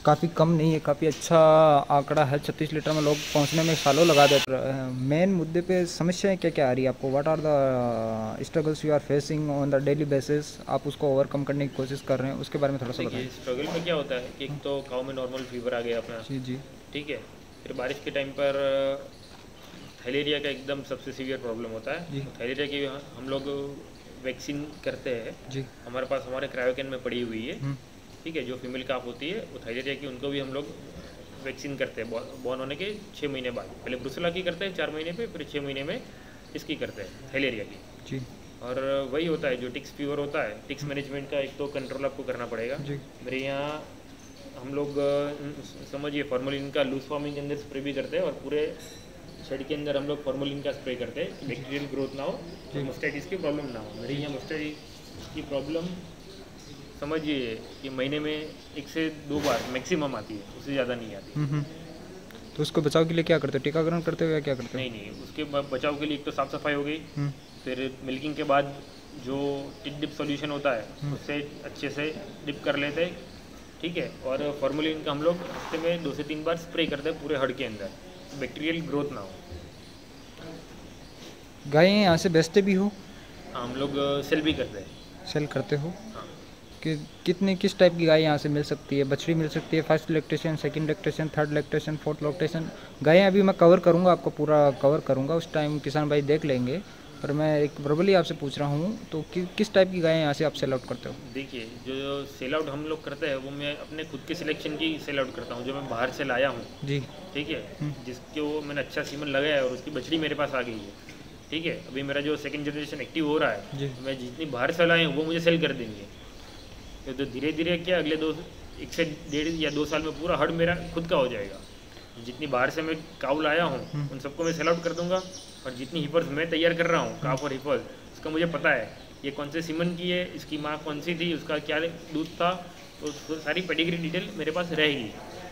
काफ़ी कम नहीं है, काफ़ी अच्छा आंकड़ा है। 36 लीटर में लोग पहुंचने में सालों लगा देते हैं। मेन मुद्दे पे समस्याएं क्या क्या आ रही है आपको? What are the struggles you are facing on the daily basis? आप उसको ओवरकम करने की कोशिश कर रहे हैं, उसके बारे में थोड़ा सा बताएं। देखिए, स्ट्रगल में क्या होता है कि एक तो काऊ में नॉर्मल फीवर आ गया अपना, जी जी ठीक है। फिर बारिश के टाइम पर थायलेरिया का एकदम सबसे सीवियर प्रॉब्लम होता है। जी तो थायलेरिया की हम लोग वैक्सीन करते हैं। जी हमारे पास हमारे क्रायोकेन में पड़ी हुई है, हम्म, ठीक है। जो फीमेल काफ होती है वो थायलेरिया की, उनको भी हम लोग वैक्सीन करते हैं बॉर्न होने के 6 महीने बाद। पहले ब्रुसेला की करते हैं 4 महीने पे, फिर 6 महीने में इसकी करते हैं थायलेरिया की। जी और वही होता है जो टिक्स फीवर होता है, टिक्स मैनेजमेंट का एक तो कंट्रोल आपको करना पड़ेगा। जी मेरे यहाँ हम लोग समझिए फॉर्मलिन का लूज फॉर्मिंग के अंदर स्प्रे भी करते हैं, और पूरे शेड के अंदर हम लोग फॉर्मलिन का स्प्रे करते हैं कि बैक्टीरियल ग्रोथ ना हो और मोस्टाइटिस की प्रॉब्लम ना हो। मेरे यहाँ मोस्टाइटिस की प्रॉब्लम समझिए कि महीने में 1 से 2 बार मैक्सिमम आती है, उससे ज़्यादा नहीं आती। हम्म। तो उसको बचाव के लिए क्या करते हो? टीकाकरण करते हो या क्या करते हो? नहीं नहीं, उसके बचाव के लिए एक तो साफ़ सफाई हो गई, हम्म, फिर मिल्किंग के बाद जो टिक डिप सॉल्यूशन होता है उससे अच्छे से डिप कर लेते हैं, ठीक है। और फॉर्मुलिन का हम लोग हफ्ते में 2 से 3 बार स्प्रे करते हैं पूरे हड़ के अंदर, बैक्टीरियल ग्रोथ ना हो। गायें यहाँ से बेचते भी हो? हाँ, हम लोग सेल भी करते हैं। सेल करते हो? हाँ, कि कितने किस टाइप की गाय यहाँ से मिल सकती है? बछड़ी मिल सकती है, first lactation, second lactation, third lactation, fourth lactation? गायें अभी मैं कवर करूँगा, आपको पूरा कवर करूँगा, उस टाइम किसान भाई देख लेंगे। पर मैं एक वर्बली आपसे पूछ रहा हूँ, तो किस टाइप की गायें यहाँ से आप सेल आउट करते हो? देखिए, जो सेल आउट हम लोग करते हैं वो मैं अपने खुद के सिलेक्शन की सेल आउट करता हूँ, जो मैं बाहर से लाया हूँ, जी ठीक है। जिसको मैंने अच्छा सीमन लगाया है और उसकी बछड़ी मेरे पास आ गई है, ठीक है। अभी मेरा जो सेकंड जनरेशन एक्टिव हो रहा है, जी तो मैं जितनी बाहर से लाए हूँ वो मुझे सेल कर देंगे। तो धीरे धीरे क्या अगले 1 से 1.5 या 2 साल में पूरा हड़ मेरा खुद का हो जाएगा। जितनी बाहर से मैं काऊ लाया हूँ उन सबको मैं सेल आउट कर दूंगा, और जितनी हिपर्स मैं तैयार कर रहा हूँ काफ और हिपर्स, उसका मुझे पता है ये कौन से सीमन की है, इसकी माँ कौन सी थी, उसका क्या दूध था, तो सारी पेडिग्री डिटेल मेरे पास रहेगी।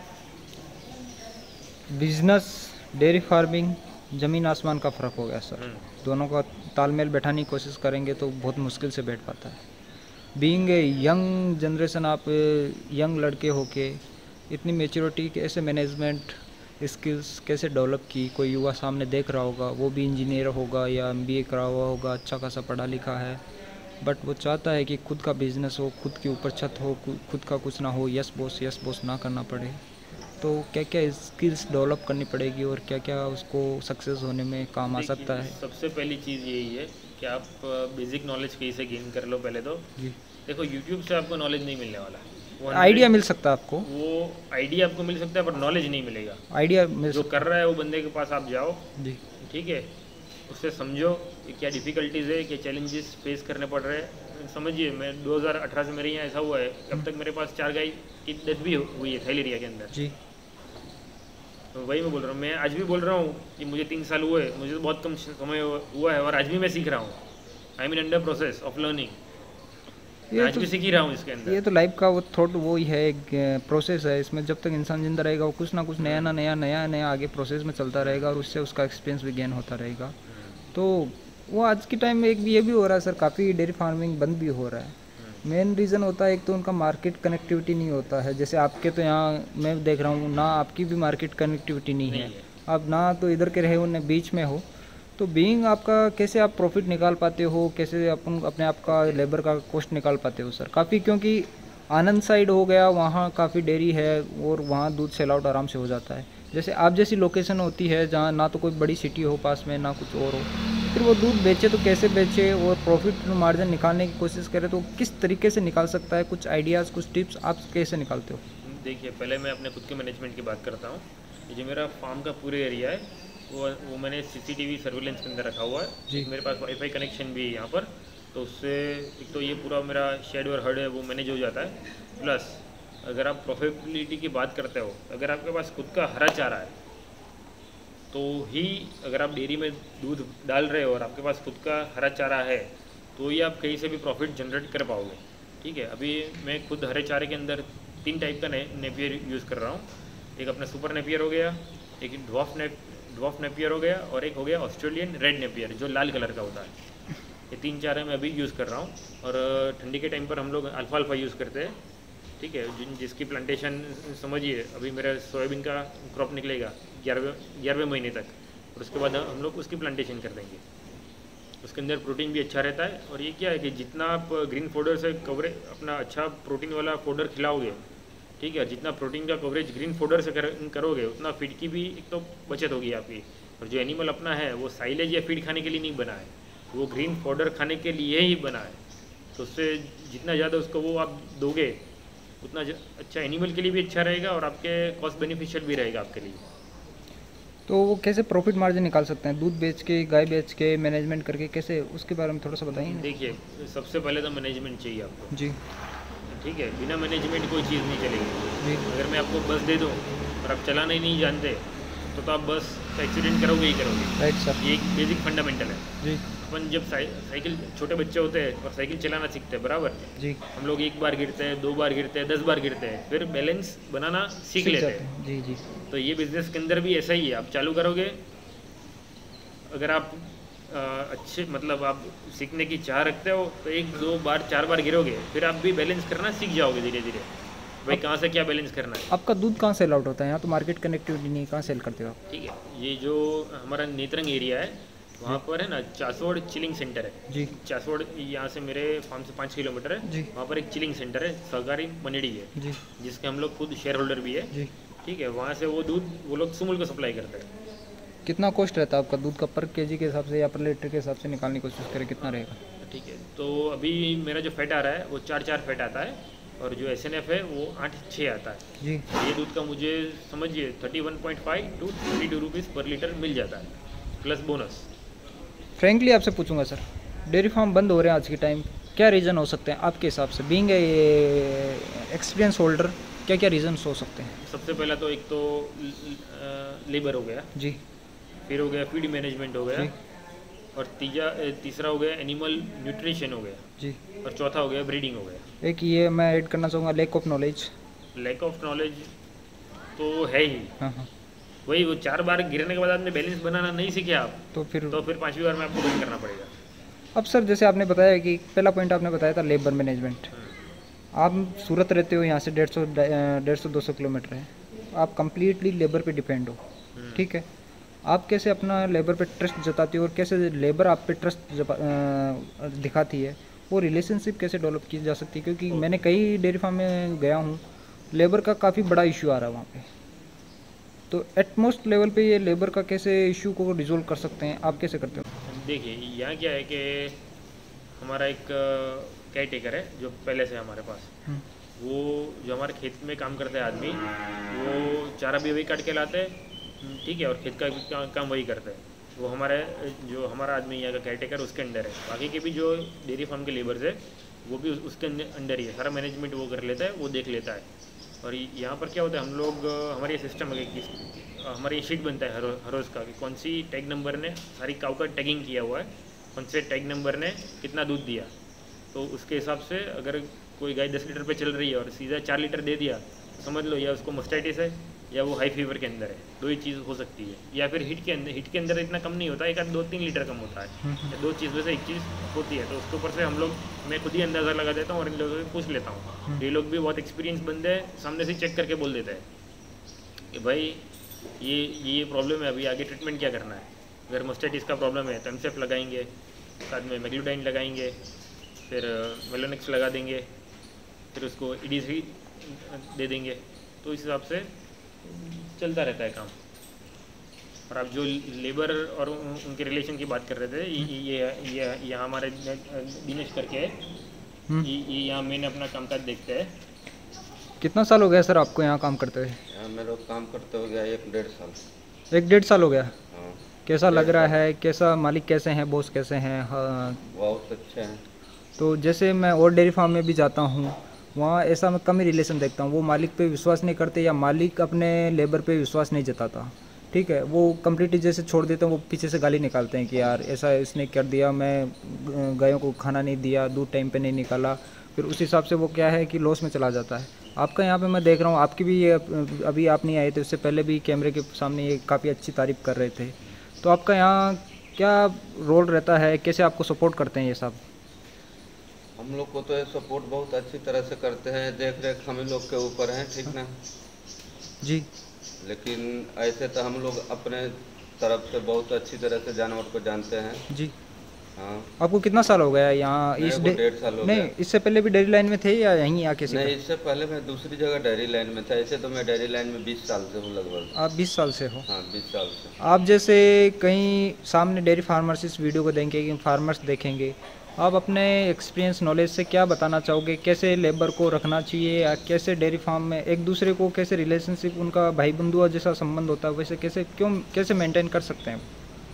बिजनेस, डेयरी फार्मिंग, ज़मीन आसमान का फ़र्क हो गया सर। दोनों का तालमेल बैठाने की कोशिश करेंगे तो बहुत मुश्किल से बैठ पाता है। बीइंग ए यंग जनरेशन, आप यंग लड़के होके इतनी मेच्योरिटी कैसे, मैनेजमेंट स्किल्स कैसे डेवलप की? कोई युवा सामने देख रहा होगा, वो भी इंजीनियर होगा या MBA करा हुआ होगा, अच्छा खासा पढ़ा लिखा है, बट वो चाहता है कि खुद का बिजनेस हो, खुद के ऊपर छत हो, खुद का कुछ ना हो, यस बॉस ना करना पड़े। तो क्या क्या स्किल्स डेवलप करनी पड़ेगी और क्या क्या उसको सक्सेस होने में काम आ सकता है? सबसे पहली चीज़ यही है कि आप बेसिक नॉलेज कहीं से गेन कर लो पहले तो। जी, देखो, यूट्यूब से आपको नॉलेज नहीं मिलने वाला, वो आइडिया मिल सकता है आपको, वो आइडिया आपको मिल सकता है पर नॉलेज नहीं मिलेगा। आइडिया मिल जो कर रहा है वो बंदे के पास आप जाओ, जी ठीक है, उससे समझो कि क्या डिफ़िकल्टीज़ है, क्या चैलेंजेस फेस करने पड़ रहे हैं। समझिए, मैं 2018 से मेरे यहाँ ऐसा हुआ है, अब तक मेरे पास 4 गाय की डेथ भी हुई है थाईलेरिया के अंदर। जी तो वही मैं बोल रहा हूँ, मैं आज भी बोल रहा हूँ कि मुझे 3 साल हुए, मुझे तो बहुत कम समय हुआ है और आज भी मैं सीख रहा हूँ। I mean under process of learning, ये आज तो भी सीख ही रहा हूँ इसके अंदर। ये तो लाइफ का वो थॉट वो ही है, एक प्रोसेस है। इसमें जब तक इंसान जिंदा रहेगा वो कुछ ना कुछ नया आगे प्रोसेस में चलता रहेगा और उससे उसका एक्सपीरियंस भी गेन होता रहेगा। तो वो आज के टाइम में एक भी ये भी हो रहा है सर, काफ़ी डेयरी फार्मिंग बंद भी हो रहा है। मेन रीज़न होता है एक तो उनका मार्केट कनेक्टिविटी नहीं होता है। जैसे आपके तो यहाँ मैं देख रहा हूँ ना, आपकी भी मार्केट कनेक्टिविटी नहीं है, आप ना तो इधर के रहे हो ना बीच में हो। तो बीइंग आपका कैसे आप प्रॉफिट निकाल पाते हो, कैसे अपन अपने आप का लेबर का कॉस्ट निकाल पाते हो सर? काफ़ी, क्योंकि आनंद साइड हो गया, वहाँ काफ़ी डेयरी है और वहाँ दूध सेल आउट आराम से हो जाता है। जैसे आप जैसी लोकेशन होती है जहाँ ना तो कोई बड़ी सिटी हो पास में ना कुछ और हो, फिर वो दूध बेचे तो कैसे बेचे और प्रॉफिट मार्जिन निकालने की कोशिश करे तो किस तरीके से निकाल सकता है? कुछ आइडियाज़, कुछ टिप्स आप कैसे निकालते हो? देखिए, पहले मैं अपने खुद के मैनेजमेंट की बात करता हूँ। ये जो मेरा फार्म का पूरे एरिया है वो मैंने CCTV सर्विलेंस के अंदर रखा हुआ है जी। मेरे पास वाईफाई कनेक्शन भी है यहाँ पर, तो उससे एक तो ये पूरा मेरा शेड और हर्ड है वो मैनेज हो जाता है। प्लस अगर आप प्रॉफिटेबिलिटी की बात करते हो, अगर आपके पास खुद का हरा चारा है तो ही, अगर आप डेयरी में दूध डाल रहे हो और आपके पास खुद का हरा चारा है तो ही आप कहीं से भी प्रॉफिट जनरेट कर पाओगे, ठीक है। अभी मैं खुद हरे चारे के अंदर 3 टाइप का नेपियर यूज़ कर रहा हूँ। एक अपना सुपर नेपियर हो गया, एक ड्वार्फ नेपियर हो गया, और एक हो गया ऑस्ट्रेलियन रेड नेपियर जो लाल कलर का होता है। ये 3 चारे मैं अभी यूज़ कर रहा हूँ। और ठंडी के टाइम पर हम लोग अल्फा यूज़ करते हैं, ठीक है, जिसकी प्लांटेशन समझिए अभी मेरा सोयाबीन का क्रॉप निकलेगा 11वें महीने तक, और उसके बाद हम लोग उसकी प्लांटेशन कर देंगे। उसके अंदर प्रोटीन भी अच्छा रहता है, और ये क्या है कि जितना आप ग्रीन फोडर से कवरेज अपना अच्छा प्रोटीन वाला फोडर खिलाओगे, ठीक है, जितना प्रोटीन का कवरेज ग्रीन फोडर से करोगे उतना फीड की भी एक तो बचत होगी आपकी। और जो एनिमल अपना है वो साइलेज या फीड खाने के लिए नहीं बना है, वो ग्रीन फोडर खाने के लिए ही बना है। तो उससे जितना ज़्यादा उसको वो आप दोगे उतना अच्छा एनिमल के लिए भी अच्छा रहेगा और आपके कॉस्ट बेनिफिशियल भी रहेगा आपके लिए। तो वो कैसे प्रॉफिट मार्जिन निकाल सकते हैं, दूध बेच के, गाय बेच के, मैनेजमेंट करके, कैसे, उसके बारे में थोड़ा सा बताइए। देखिए, सबसे पहले तो मैनेजमेंट चाहिए आपको। जी। ठीक है, बिना मैनेजमेंट कोई चीज़ नहीं चलेगी। जी। अगर मैं आपको बस दे दूँ और आप चलाना ही नहीं जानते तो आप बस का एक्सीडेंट करोगे ही करोगे। Right sir. ये एक बेसिक फंडामेंटल है। जी। अपन जब साइकिल, छोटे बच्चे होते हैं और साइकिल चलाना सीखते हैं, बराबर, जी। हम लोग 1 बार गिरते हैं, 2 बार गिरते हैं, 10 बार गिरते हैं, फिर बैलेंस बनाना सीख लेते हैं। जी जी। तो ये बिजनेस के अंदर भी ऐसा ही है। आप चालू करोगे, अगर आप अच्छे मतलब आप सीखने की चाह रखते हो तो 1, 2 बार, 4 बार गिरोगे, फिर आप भी बैलेंस करना सीख जाओगे धीरे धीरे, भाई कहाँ से क्या बैलेंस करना है। आपका दूध कहाँ सेल आउट होता है? यहाँ तो मार्केट कनेक्टिविटी नहीं, कहाँ सेल करते हो आप? ठीक है, ये जो हमारा नेत्रंग एरिया है वहाँ पर है ना, चासोड़ चिलिंग सेंटर है जी। चासोड़ यहाँ से मेरे फार्म से 5 किलोमीटर है जी। वहाँ पर एक चिलिंग सेंटर है, सहकारी मंडी है जी। जिसके हम लोग खुद शेयर होल्डर भी है। जी। ठीक है, वहाँ से वो दूध वो लोग सुमुल को सप्लाई करते हैं। कितना कॉस्ट रहता है आपका दूध का, पर केजी के हिसाब से या पर लीटर के हिसाब से निकालने की कोशिश करें, कितना रहेगा? ठीक है, तो अभी मेरा जो फैट आ रहा है वो 4 फैट आता है, और जो SNF है वो 8-6 आता है जी। ये दूध का मुझे समझिए 31.5 to 32 रुपीज़ पर लीटर मिल जाता है, प्लस बोनस। फ्रेंकली आपसे पूछूंगा सर, डेयरी फार्म बंद हो रहे हैं आज के टाइम, क्या रीज़न हो सकते हैं आपके हिसाब से, बीइंग ए एक्सपीरियंस होल्डर, क्या क्या रीज़न्स हो सकते हैं? सबसे पहला तो एक तो लेबर हो गया जी। फिर हो गया फीड मैनेजमेंट हो गया जी। और तीसरा हो गया एनिमल न्यूट्रिशन हो गया जी। और चौथा हो गया ब्रीडिंग हो गया। एक ये मैं ऐड करना चाहूँगा, lack of knowledge. Lack of knowledge तो है ही। हाँ हाँ। वही वो 4 बार गिरने के बाद आपने बैलेंस बनाना नहीं सीखे आप, तो फिर 5वीं बार में आपको बंद करना पड़ेगा। अब सर जैसे आपने बताया कि पहला पॉइंट आपने बताया था लेबर मैनेजमेंट, आप सूरत रहते हो, यहाँ से 150-200 किलोमीटर है, आप कंप्लीटली लेबर पे डिपेंड हो, ठीक है, आप कैसे अपना लेबर पे ट्रस्ट जताती हो और कैसे लेबर आप पे ट्रस्ट दिखाती है, वो रिलेशनशिप कैसे डेवलप की जा सकती है? क्योंकि मैंने कई डेयरी फार्म में गया हूँ, लेबर का काफ़ी बड़ा इशू आ रहा है वहाँ पे, तो एटमोस्ट लेवल पे ये लेबर का कैसे इशू को रिजोल्व कर सकते हैं, आप कैसे करते हो? देखिए, यहाँ क्या है कि हमारा एक केयर टेकर है जो पहले से हमारे पास, वो जो हमारे खेत में काम करते हैं आदमी, वो चारा भी वही काट के लाते हैं, ठीक है, और खेत का भी काम वही करते हैं। वो हमारे जो हमारा आदमी यहाँ का केयर टेकर उसके अंडर है, बाकी के भी जो डेयरी फार्म के लेबर्स है वो भी उसके अंडर ही है, सारा मैनेजमेंट वो कर लेता है, वो देख लेता है। और यहाँ पर क्या होता है, हम लोग हमारे ये सिस्टम है कि हमारी शीट बनता है हर रोज़ का कि कौन सी टैग नंबर ने सारी काऊ का टैगिंग किया हुआ है, कौन से टैग नंबर ने कितना दूध दिया, तो उसके हिसाब से अगर कोई गाय 10 लीटर पे चल रही है और सीधा 4 लीटर दे दिया, समझ लो या उसको मस्टाइटिस है या वो हाई फीवर के अंदर है, 2 ही चीज़ हो सकती है। या फिर हिट के अंदर इतना कम नहीं होता, एक आध 2-3 लीटर कम होता है, या 2 चीज़ में से एक चीज़ होती है। तो उसके ऊपर से हम लोग, मैं खुद ही अंदाज़ा लगा देता हूँ और इन लोगों से पूछ लेता हूँ। ये लोग भी बहुत एक्सपीरियंस बंदे हैं, सामने से चेक करके बोल देते हैं कि भाई ये प्रॉब्लम है, अभी आगे ट्रीटमेंट क्या करना है। अगर मस्टाइटिस का प्रॉब्लम है तो एमसेफ लगाएंगे, साथ में मैग्लूटाइन लगाएंगे, फिर मेलोनेक्स लगा देंगे, फिर उसको EDC दे देंगे। तो इस हिसाब से चलता रहता है काम। और आप जो लेबर और उनके रिलेशन की बात कर रहे थे, ये यहाँ हमारे दिनेश करके है, ये यहाँ मैंने अपना कामकाज देखते हैं। कितना साल हो गया सर आपको यहाँ काम करते हुए? यहाँ मेरे को काम करते हो गया 1-1.5 साल। 1-1.5 साल हो गया? हाँ। कैसा लग रहा है, कैसा मालिक कैसे हैं, बॉस कैसे हैं? हाँ, बहुत अच्छे हैं। तो जैसे मैं और डेयरी फार्म में भी जाता हूँ, वहाँ ऐसा मैं कम ही रिलेशन देखता हूँ, वो मालिक पे विश्वास नहीं करते या मालिक अपने लेबर पे विश्वास नहीं जताता, ठीक है, वो कम्प्लीटली जैसे छोड़ देते हैं, वो पीछे से गाली निकालते हैं कि यार ऐसा इसने कर दिया, मैं गायों को खाना नहीं दिया, दूध टाइम पे नहीं निकाला, फिर उस हिसाब से वो क्या है कि लॉस में चला जाता है। आपका यहाँ पे मैं देख रहा हूँ, आपकी भी ये अभी आप नहीं आए थे, उससे पहले भी कैमरे के सामने ये काफ़ी अच्छी तारीफ़ कर रहे थे, तो आपका यहाँ क्या रोल रहता है, कैसे आपको सपोर्ट करते हैं ये सब? हम लोग को तो ये सपोर्ट बहुत अच्छी तरह से करते हैं, देख रेख हम ही लोग के ऊपर है, ठीक ना। जी लेकिन ऐसे तो हम लोग अपने तरफ से बहुत अच्छी तरह से जानवर को जानते हैं। जी। हाँ, आपको कितना साल हो गया यहाँ मेरे इस को 1.5 साल हो नहीं, गया। इससे पहले भी डेयरी लाइन में थे या यहीं आके सीखा? नहीं, इससे पहले मैं दूसरी जगह डेयरी लाइन में था। ऐसे तो मैं डेयरी लाइन में 20 साल से हूँ लगभग। आप 20 साल से हो? हाँ, 20 साल से। आप जैसे कहीं सामने डेयरी फार्मर्स इस वीडियो को देखेंगे, फार्मर्स देखेंगे, आप अपने एक्सपीरियंस नॉलेज से क्या बताना चाहोगे? कैसे लेबर को रखना चाहिए या कैसे डेयरी फार्म में एक दूसरे को कैसे रिलेशनशिप, उनका भाई बंधुआ जैसा संबंध होता है वैसे कैसे मेंटेन कर सकते हैं?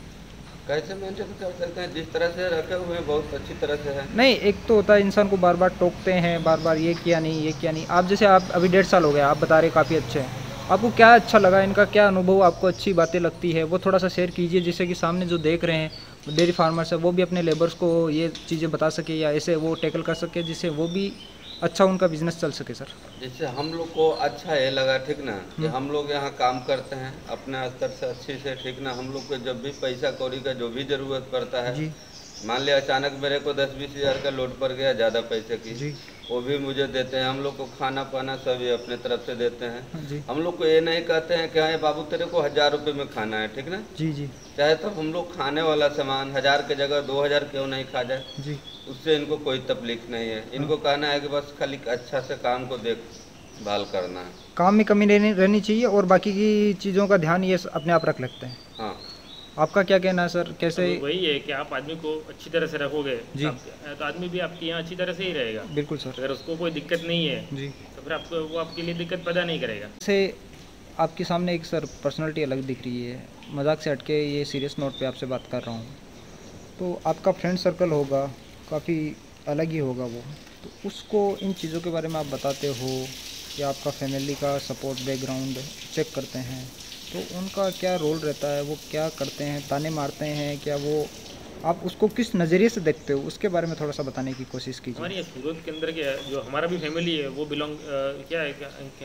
कैसे मेंटेन कर सकते हैं? जिस तरह से रखे हुए हैं बहुत अच्छी तरह से है। नहीं, एक तो होता है इंसान को बार बार टोकते हैं, बार बार ये किया नहीं, ये किया नहीं। आप जैसे आप अभी 1.5 साल हो गया, आप बता रहे काफ़ी अच्छे हैं, आपको क्या अच्छा लगा, इनका क्या अनुभव आपको अच्छी बातें लगती है वो थोड़ा सा शेयर कीजिए, जिससे कि सामने जो देख रहे हैं डेयरी फार्मर्स है वो भी अपने लेबर्स को ये चीज़ें बता सके या ऐसे वो टैकल कर सके जिससे वो भी अच्छा उनका बिजनेस चल सके। सर जिससे हम लोग को अच्छा ये लगा, ठीक ना, कि हम लोग यहाँ काम करते हैं अपने स्तर से अच्छे से, ठीक ना। हम लोग को जब भी पैसा कौड़ी का जो भी ज़रूरत पड़ता है, जी मान लिया अचानक मेरे को 10-20 हज़ार का लोड पड़ गया ज़्यादा पैसे की, जी वो भी मुझे देते हैं। हम लोग को खाना पाना सब ये अपने तरफ से देते हैं। जी हम लोग को ये नहीं कहते हैं कि हाँ बाबू तेरे को 1000 रुपये में खाना है, ठीक ना। जी जी चाहे तो हम लोग खाने वाला सामान 1000 की जगह 2000 क्यों नहीं खा जाए, जी। उससे इनको कोई तकलीफ नहीं है। इनको कहना है कि बस खाली अच्छा से काम को देखभाल करना है। काम में कमी रहनी चाहिए और बाकी की चीज़ों का ध्यान ये अपने आप रख लेते हैं। हाँ, आपका क्या कहना है सर? कैसे? तो वही है कि आप आदमी को अच्छी तरह से रखोगे जी। तो आदमी भी आपके यहाँ अच्छी तरह से ही रहेगा। बिल्कुल सर। अगर उसको कोई दिक्कत नहीं है जी। तो फिर आपको वो आपके लिए दिक्कत पैदा नहीं करेगा। से आपके सामने एक सर पर्सनालिटी अलग दिख रही है, मजाक से हटके ये सीरियस नोट पे आपसे बात कर रहा हूँ, तो आपका फ्रेंड सर्कल होगा काफ़ी अलग ही होगा वो, तो उसको इन चीज़ों के बारे में आप बताते हो या आपका फैमिली का सपोर्ट बैकग्राउंड चेक करते हैं, तो उनका क्या रोल रहता है? वो क्या करते हैं? ताने मारते हैं क्या वो? आप उसको किस नज़रिए से देखते हो उसके बारे में थोड़ा सा बताने की कोशिश कीजिए। हमारी ये सूरत के अंदर क्या है, जो हमारा भी फैमिली है वो बिलोंग क्या है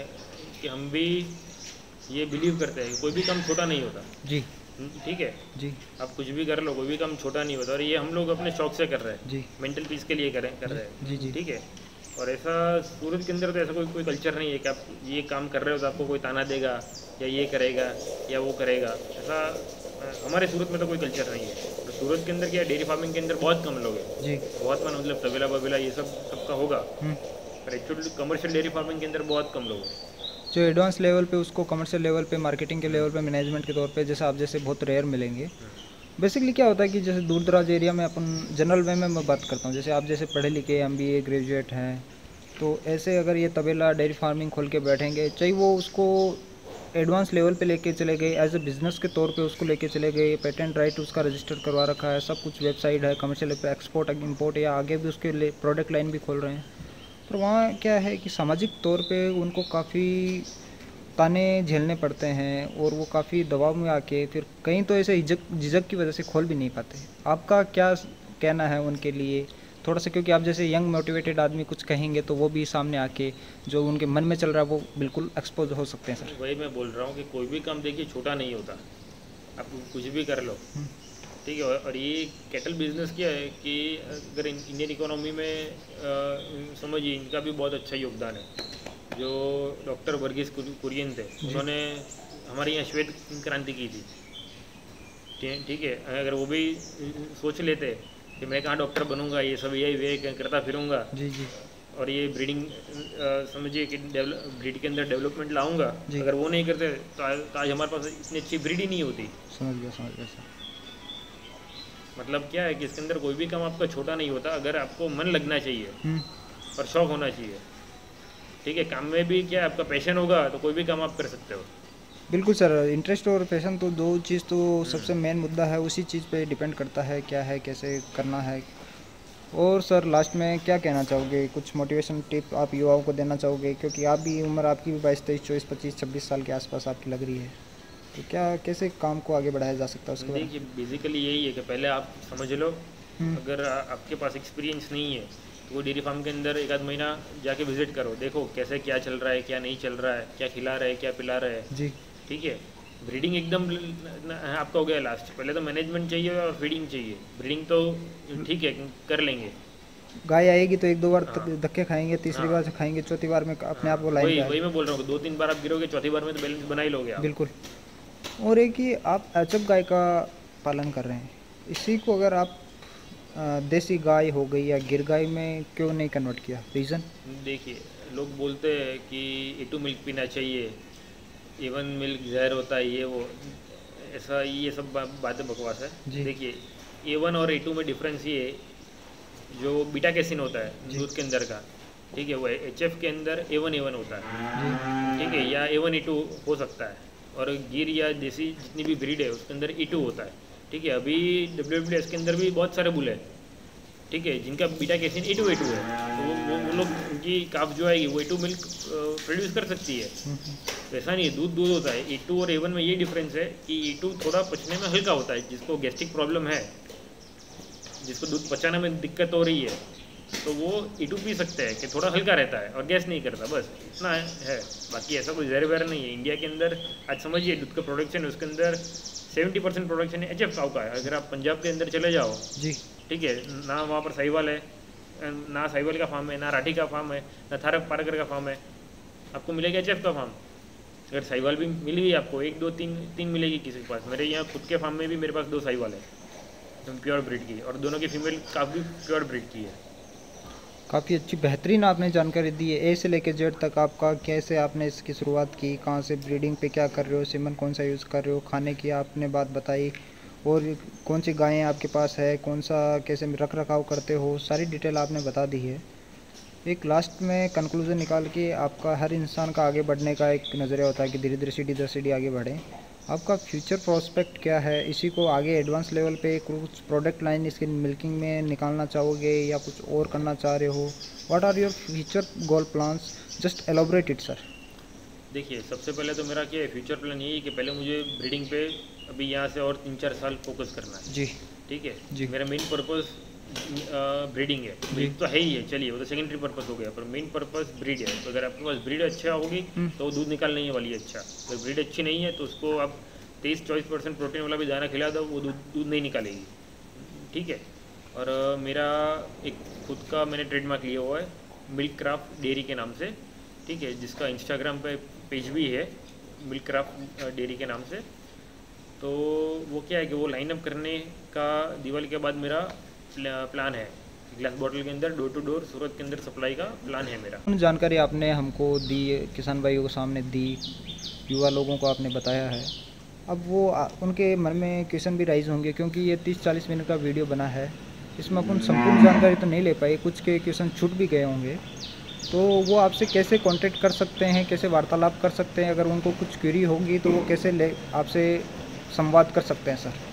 कि हम भी ये बिलीव करते हैं कि कोई भी काम छोटा नहीं होता। जी ठीक है, जी आप कुछ भी कर लो, कोई भी काम छोटा नहीं होता। और ये हम लोग अपने शौक से कर रहे हैं, जी मेंटल पीस के लिए कर रहे हैं। जी जी ठीक है, और ऐसा सूरत के अंदर तो ऐसा कोई कल्चर नहीं है कि आप ये काम कर रहे हो तो आपको कोई ताना देगा या ये करेगा या वो करेगा। ऐसा हमारे सूरत में तो कोई कल्चर नहीं है। तो सूरत के अंदर क्या है, डेयरी फार्मिंग के अंदर बहुत कम लोग हैं, जी बहुत कम, मतलब तबेला वबेला ये सब सबका होगा, पर एक्चुअली कमर्शियल डेयरी फार्मिंग के अंदर बहुत कम लोग हैं। जो एडवांस लेवल पे उसको कमर्शियल लेवल पे, मार्केटिंग के लेवल पे, मैनेजमेंट के तौर पे जैसे आप जैसे बहुत रेयर मिलेंगे। बेसिकली क्या होता है कि जैसे दूर दराज एरिया में अपन जनरल वे में मैं बात करता हूँ, जैसे आप जैसे पढ़े लिखे MBA ग्रेजुएट हैं, तो ऐसे अगर ये तबेला डेयरी फार्मिंग खोल के बैठेंगे, चाहे वो उसको एडवांस लेवल पे लेके चले गए, एज ए बिज़नेस के तौर पे उसको लेके चले गए, पेटेंट राइट उसका रजिस्टर करवा रखा है, सब कुछ वेबसाइट है, कमर्शियल पे एक्सपोर्ट इंपोर्ट या आगे भी उसके प्रोडक्ट लाइन भी खोल रहे हैं, पर वहाँ क्या है कि सामाजिक तौर पे उनको काफ़ी ताने झेलने पड़ते हैं और वो काफ़ी दबाव में आके फिर कहीं तो ऐसे झिझक की वजह से खोल भी नहीं पाते। आपका क्या कहना है उनके लिए थोड़ा सा? क्योंकि आप जैसे यंग मोटिवेटेड आदमी कुछ कहेंगे तो वो भी सामने आके जो उनके मन में चल रहा है वो बिल्कुल एक्सपोज हो सकते हैं। सर वही मैं बोल रहा हूँ कि कोई भी काम देखिए छोटा नहीं होता, आप कुछ भी कर लो। ठीक है, और ये कैटल बिजनेस क्या है कि अगर इंडियन इकोनॉमी में समझिए इनका भी बहुत अच्छा योगदान है। जो डॉक्टर वर्गीस कुरियन थे, उन्होंने हमारे यहाँ श्वेत क्रांति की थी। ठीक है, अगर वो भी सोच लेते कि मैं कहाँ डॉक्टर बनूंगा, ये सब यही वे करता फिरूंगा जी जी, और ये ब्रीडिंग समझिए कि ब्रीड के अंदर डेवलपमेंट लाऊंगा, जी। अगर वो नहीं करते तो आज हमारे पास इतनी अच्छी ब्रीड ही नहीं होती। समझ गया सर। मतलब क्या है कि इसके अंदर कोई भी काम आपका छोटा नहीं होता, अगर आपको मन लगना चाहिए और शौक होना चाहिए। ठीक है, काम में भी क्या है, आपका पैशन होगा तो कोई भी काम आप कर सकते हो। बिल्कुल सर, इंटरेस्ट और पैशन तो दो चीज़ तो सबसे मेन मुद्दा है, उसी चीज़ पे डिपेंड करता है क्या है, कैसे करना है। और सर लास्ट में क्या कहना चाहोगे? कुछ मोटिवेशन टिप आप युवाओं को देना चाहोगे? क्योंकि आप भी उम्र आपकी भी 22, 23, 24, 25, 26 साल के आसपास आपकी लग रही है, तो क्या कैसे काम को आगे बढ़ाया जा सकता है उसके बारे में? देखिए बेसिकली यही है कि पहले आप समझ लो, अगर आपके पास एक्सपीरियंस नहीं है तो वो डेयरी फार्म के अंदर एक आध महीना जाके विजिट करो, देखो कैसे क्या चल रहा है, क्या नहीं चल रहा है, क्या खिला रहे हैं, क्या पिला रहे हैं। जी ठीक है, ब्रीडिंग एकदम आपका हो गया लास्ट, पहले तो मैनेजमेंट चाहिए और फीडिंग चाहिए। ब्रीडिंग तो ठीक है कर लेंगे, गाय आएगी तो एक दो बार हाँ। धक्के खाएंगे, तीसरी हाँ। बार से खाएंगे, चौथी बार में अपने आप वो लाइन वही पे वही आएगी। मैं बोल रहा हूँ, 2-3 बार आप गिरोगे, चौथी बार में तो बैलेंस बना ही लोगे आप। बिल्कुल। और एक कि आप एचएफ गाय का पालन कर रहे हैं, इसी को अगर आप देसी गाय हो गई या गिर गाय में क्यों नहीं कन्वर्ट किया, रीज़न? देखिए, लोग बोलते हैं कि A2 मिल्क पीना चाहिए, A1 मिल्क जहर होता है, ये वो, ऐसा ये सब बातें बकवास जी। है। देखिए, A1 और A2 में डिफरेंस ये है, जो बीटा कैसिन होता है जी। दूध के अंदर का, ठीक है, वो HF के अंदर A1 होता है, जी। ठीक है, या A1 A2 हो सकता है। और गिर या देसी जितनी भी ब्रीड है उसके अंदर E2 होता है, ठीक है। अभी WWS के अंदर भी बहुत सारे बुल है, ठीक है, जिनका बीटा कैसिन A2 है, तो वो लोग, उनकी काफ जो आएगी वो A2 मिल्क प्रोड्यूस कर सकती है। तो ऐसा नहीं है, दूध दूध होता है। A2 और A1 में ये डिफरेंस है कि A2 थोड़ा पचने में हल्का होता है, जिसको गैस्ट्रिक प्रॉब्लम है, जिसको दूध पचाने में दिक्कत हो रही है, तो वो A2 पी सकते हैं कि थोड़ा हल्का रहता है और गैस नहीं करता, बस इतना है। बाकी ऐसा कोई जहर वहर नहीं है। इंडिया के अंदर आज समझिए दूध का प्रोडक्शन है, उसके अंदर 70% प्रोडक्शन है HF काऊ का है। अगर आप पंजाब के अंदर चले जाओ, जी। ठीक है, ना वहाँ पर साहिवाल है, ना साहिवाल का फार्म है, ना राठी का फार्म है, ना थारक पारकर का फार्म है, आपको मिलेगा HF का फार्म। अगर साहिवाल भी मिल गई आपको, 1 2 3 मिलेगी किसी के पास। मेरे यहाँ खुद के फार्म में भी मेरे पास 2 साहिवाल है प्योर ब्रीड की, और दोनों की फीमेल काफ़ी प्योर ब्रीड की है। काफ़ी अच्छी बेहतरीन आपने जानकारी दी है, ए से लेकर जेड तक आपका, कैसे आपने इसकी शुरुआत की, कहाँ से ब्रीडिंग पे क्या कर रहे हो, सीमन कौन सा यूज़ कर रहे हो, खाने की आपने बात बताई, और कौन सी गायें आपके पास है, कौन सा कैसे रख रखाव करते हो, सारी डिटेल आपने बता दी है। एक लास्ट में कंक्लूजन निकाल के, आपका हर इंसान का आगे बढ़ने का एक नज़रिया होता है कि धीरे धीरे सीढ़ी दर सीढ़ी आगे बढ़ें। आपका फ्यूचर प्रोस्पेक्ट क्या है, इसी को आगे एडवांस लेवल पे कुछ प्रोडक्ट लाइन इसके मिल्किंग में निकालना चाहोगे या कुछ और करना चाह रहे हो? What are your future goal plans, just elaborate it sir. देखिए, सबसे पहले तो मेरा क्या है, फ्यूचर प्लान यही है कि पहले मुझे ब्रीडिंग पे अभी यहाँ से और 3-4 साल फोकस करना है। जी। ठीक है जी। मेरा मेन पर्पस ब्रीडिंग है। ब्रीड तो है ही है, चलिए वो तो सेकेंडरी पर्पस हो गया, पर मेन पर्पस ब्रीड है। तो अगर आपके पास ब्रीड अच्छा होगी तो वो दूध निकालने ही वाली है अच्छा। अगर ब्रीड अच्छी नहीं है तो उसको आप 23-24% प्रोटीन वाला भी दाना खिला दो, वो दूध नहीं निकालेगी। ठीक है। और मेरा एक खुद का मैंने ट्रेडमार्क लिया हुआ है मिल्क क्राफ्ट डेयरी के नाम से, ठीक है, जिसका इंस्टाग्राम पे पेज भी है मिल्क क्राफ्ट डेयरी के नाम से। तो वो क्या है कि वो लाइन अप करने का दिवाली के बाद मेरा प्लान है। ग्लास बॉटल के अंदर डोर टू डोर सूरत के अंदर सप्लाई का प्लान है मेरा। जानकारी आपने हमको दी, किसान भाइयों को सामने दी, युवा लोगों को आपने बताया है। अब वो उनके मन में क्वेश्चन भी राइज होंगे, क्योंकि ये 30-40 मिनट का वीडियो बना है, इसमें अपन संपूर्ण जानकारी तो नहीं ले पाए, कुछ के क्वेश्चन छूट भी गए होंगे। तो वो आपसे कैसे कांटेक्ट कर सकते हैं, कैसे वार्तालाप कर सकते हैं? अगर उनको कुछ क्वेरी होगी तो वो कैसे आपसे संवाद कर सकते हैं सर?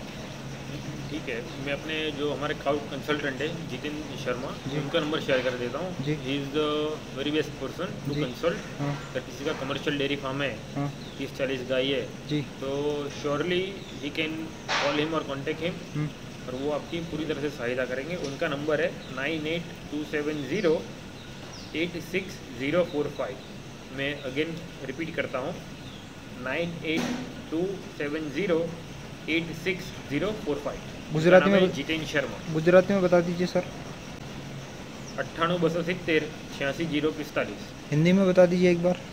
ठीक है, मैं अपने जो हमारे क्राउड कंसल्टेंट है जितिन शर्मा, उनका नंबर शेयर कर देता हूँ। He is the very best person to consult. अगर किसी का कमर्शियल डेयरी फार्म है, 30-40 गाय है जी, तो surely he can call him और कॉन्टेक्ट हिम, और वो आपकी पूरी तरह से सहायता करेंगे। उनका नंबर है 9827086045। मैं अगेन रिपीट करता हूँ, 9827086045। गुजराती में जितेन शर्मा। गुजराती में बता दीजिए सर। 98-270-86-045। हिंदी में बता दीजिए एक बार।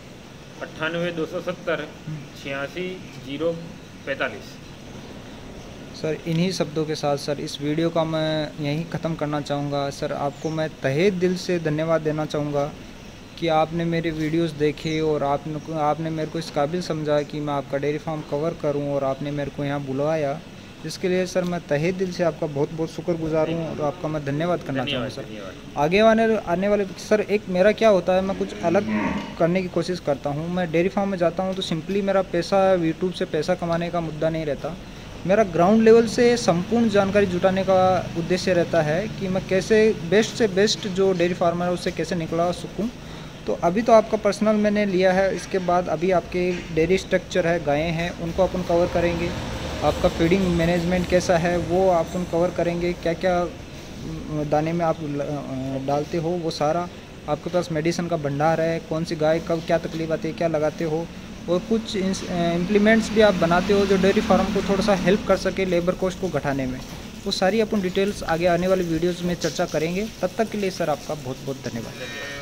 98-270-86-045। सर इन्हीं शब्दों के साथ सर इस वीडियो का मैं यहीं ख़त्म करना चाहूँगा। सर आपको मैं तहे दिल से धन्यवाद देना चाहूँगा कि आपने मेरे वीडियोस देखे और आपने मेरे को इस काबिल समझा कि मैं आपका डेयरी फार्म कवर करूं, और आपने मेरे को यहाँ बुलवाया, जिसके लिए सर मैं तहे दिल से आपका बहुत बहुत शुक्रगुजार हूँ और आपका मैं धन्यवाद करना चाहूँगा सर। आगे आने वाले सर एक मेरा क्या होता है, मैं कुछ अलग करने की कोशिश करता हूँ। मैं डेयरी फार्म में जाता हूँ तो सिंपली मेरा पैसा यूट्यूब से पैसा कमाने का मुद्दा नहीं रहता, मेरा ग्राउंड लेवल से संपूर्ण जानकारी जुटाने का उद्देश्य रहता है कि मैं कैसे बेस्ट से बेस्ट जो डेयरी फार्मर है उससे कैसे निकलवा सकूँ। तो अभी तो आपका पर्सनल मैंने लिया है, इसके बाद अभी आपके डेयरी स्ट्रक्चर है, गायें हैं, उनको अपन कवर करेंगे। आपका फीडिंग मैनेजमेंट कैसा है वो अपन कवर करेंगे, क्या क्या दाने में आप डालते हो वो सारा, आपके पास मेडिसिन का भंडार है, कौन सी गाय कब क्या तकलीफ आती है क्या लगाते हो, और कुछ इम्प्लीमेंट्स भी आप बनाते हो जो डेयरी फार्म को थोड़ा सा हेल्प कर सके लेबर कॉस्ट को घटाने में। वो सारी अपन डिटेल्स आगे आने वाले वीडियोज़ में चर्चा करेंगे। तब तक के लिए सर आपका बहुत बहुत धन्यवाद।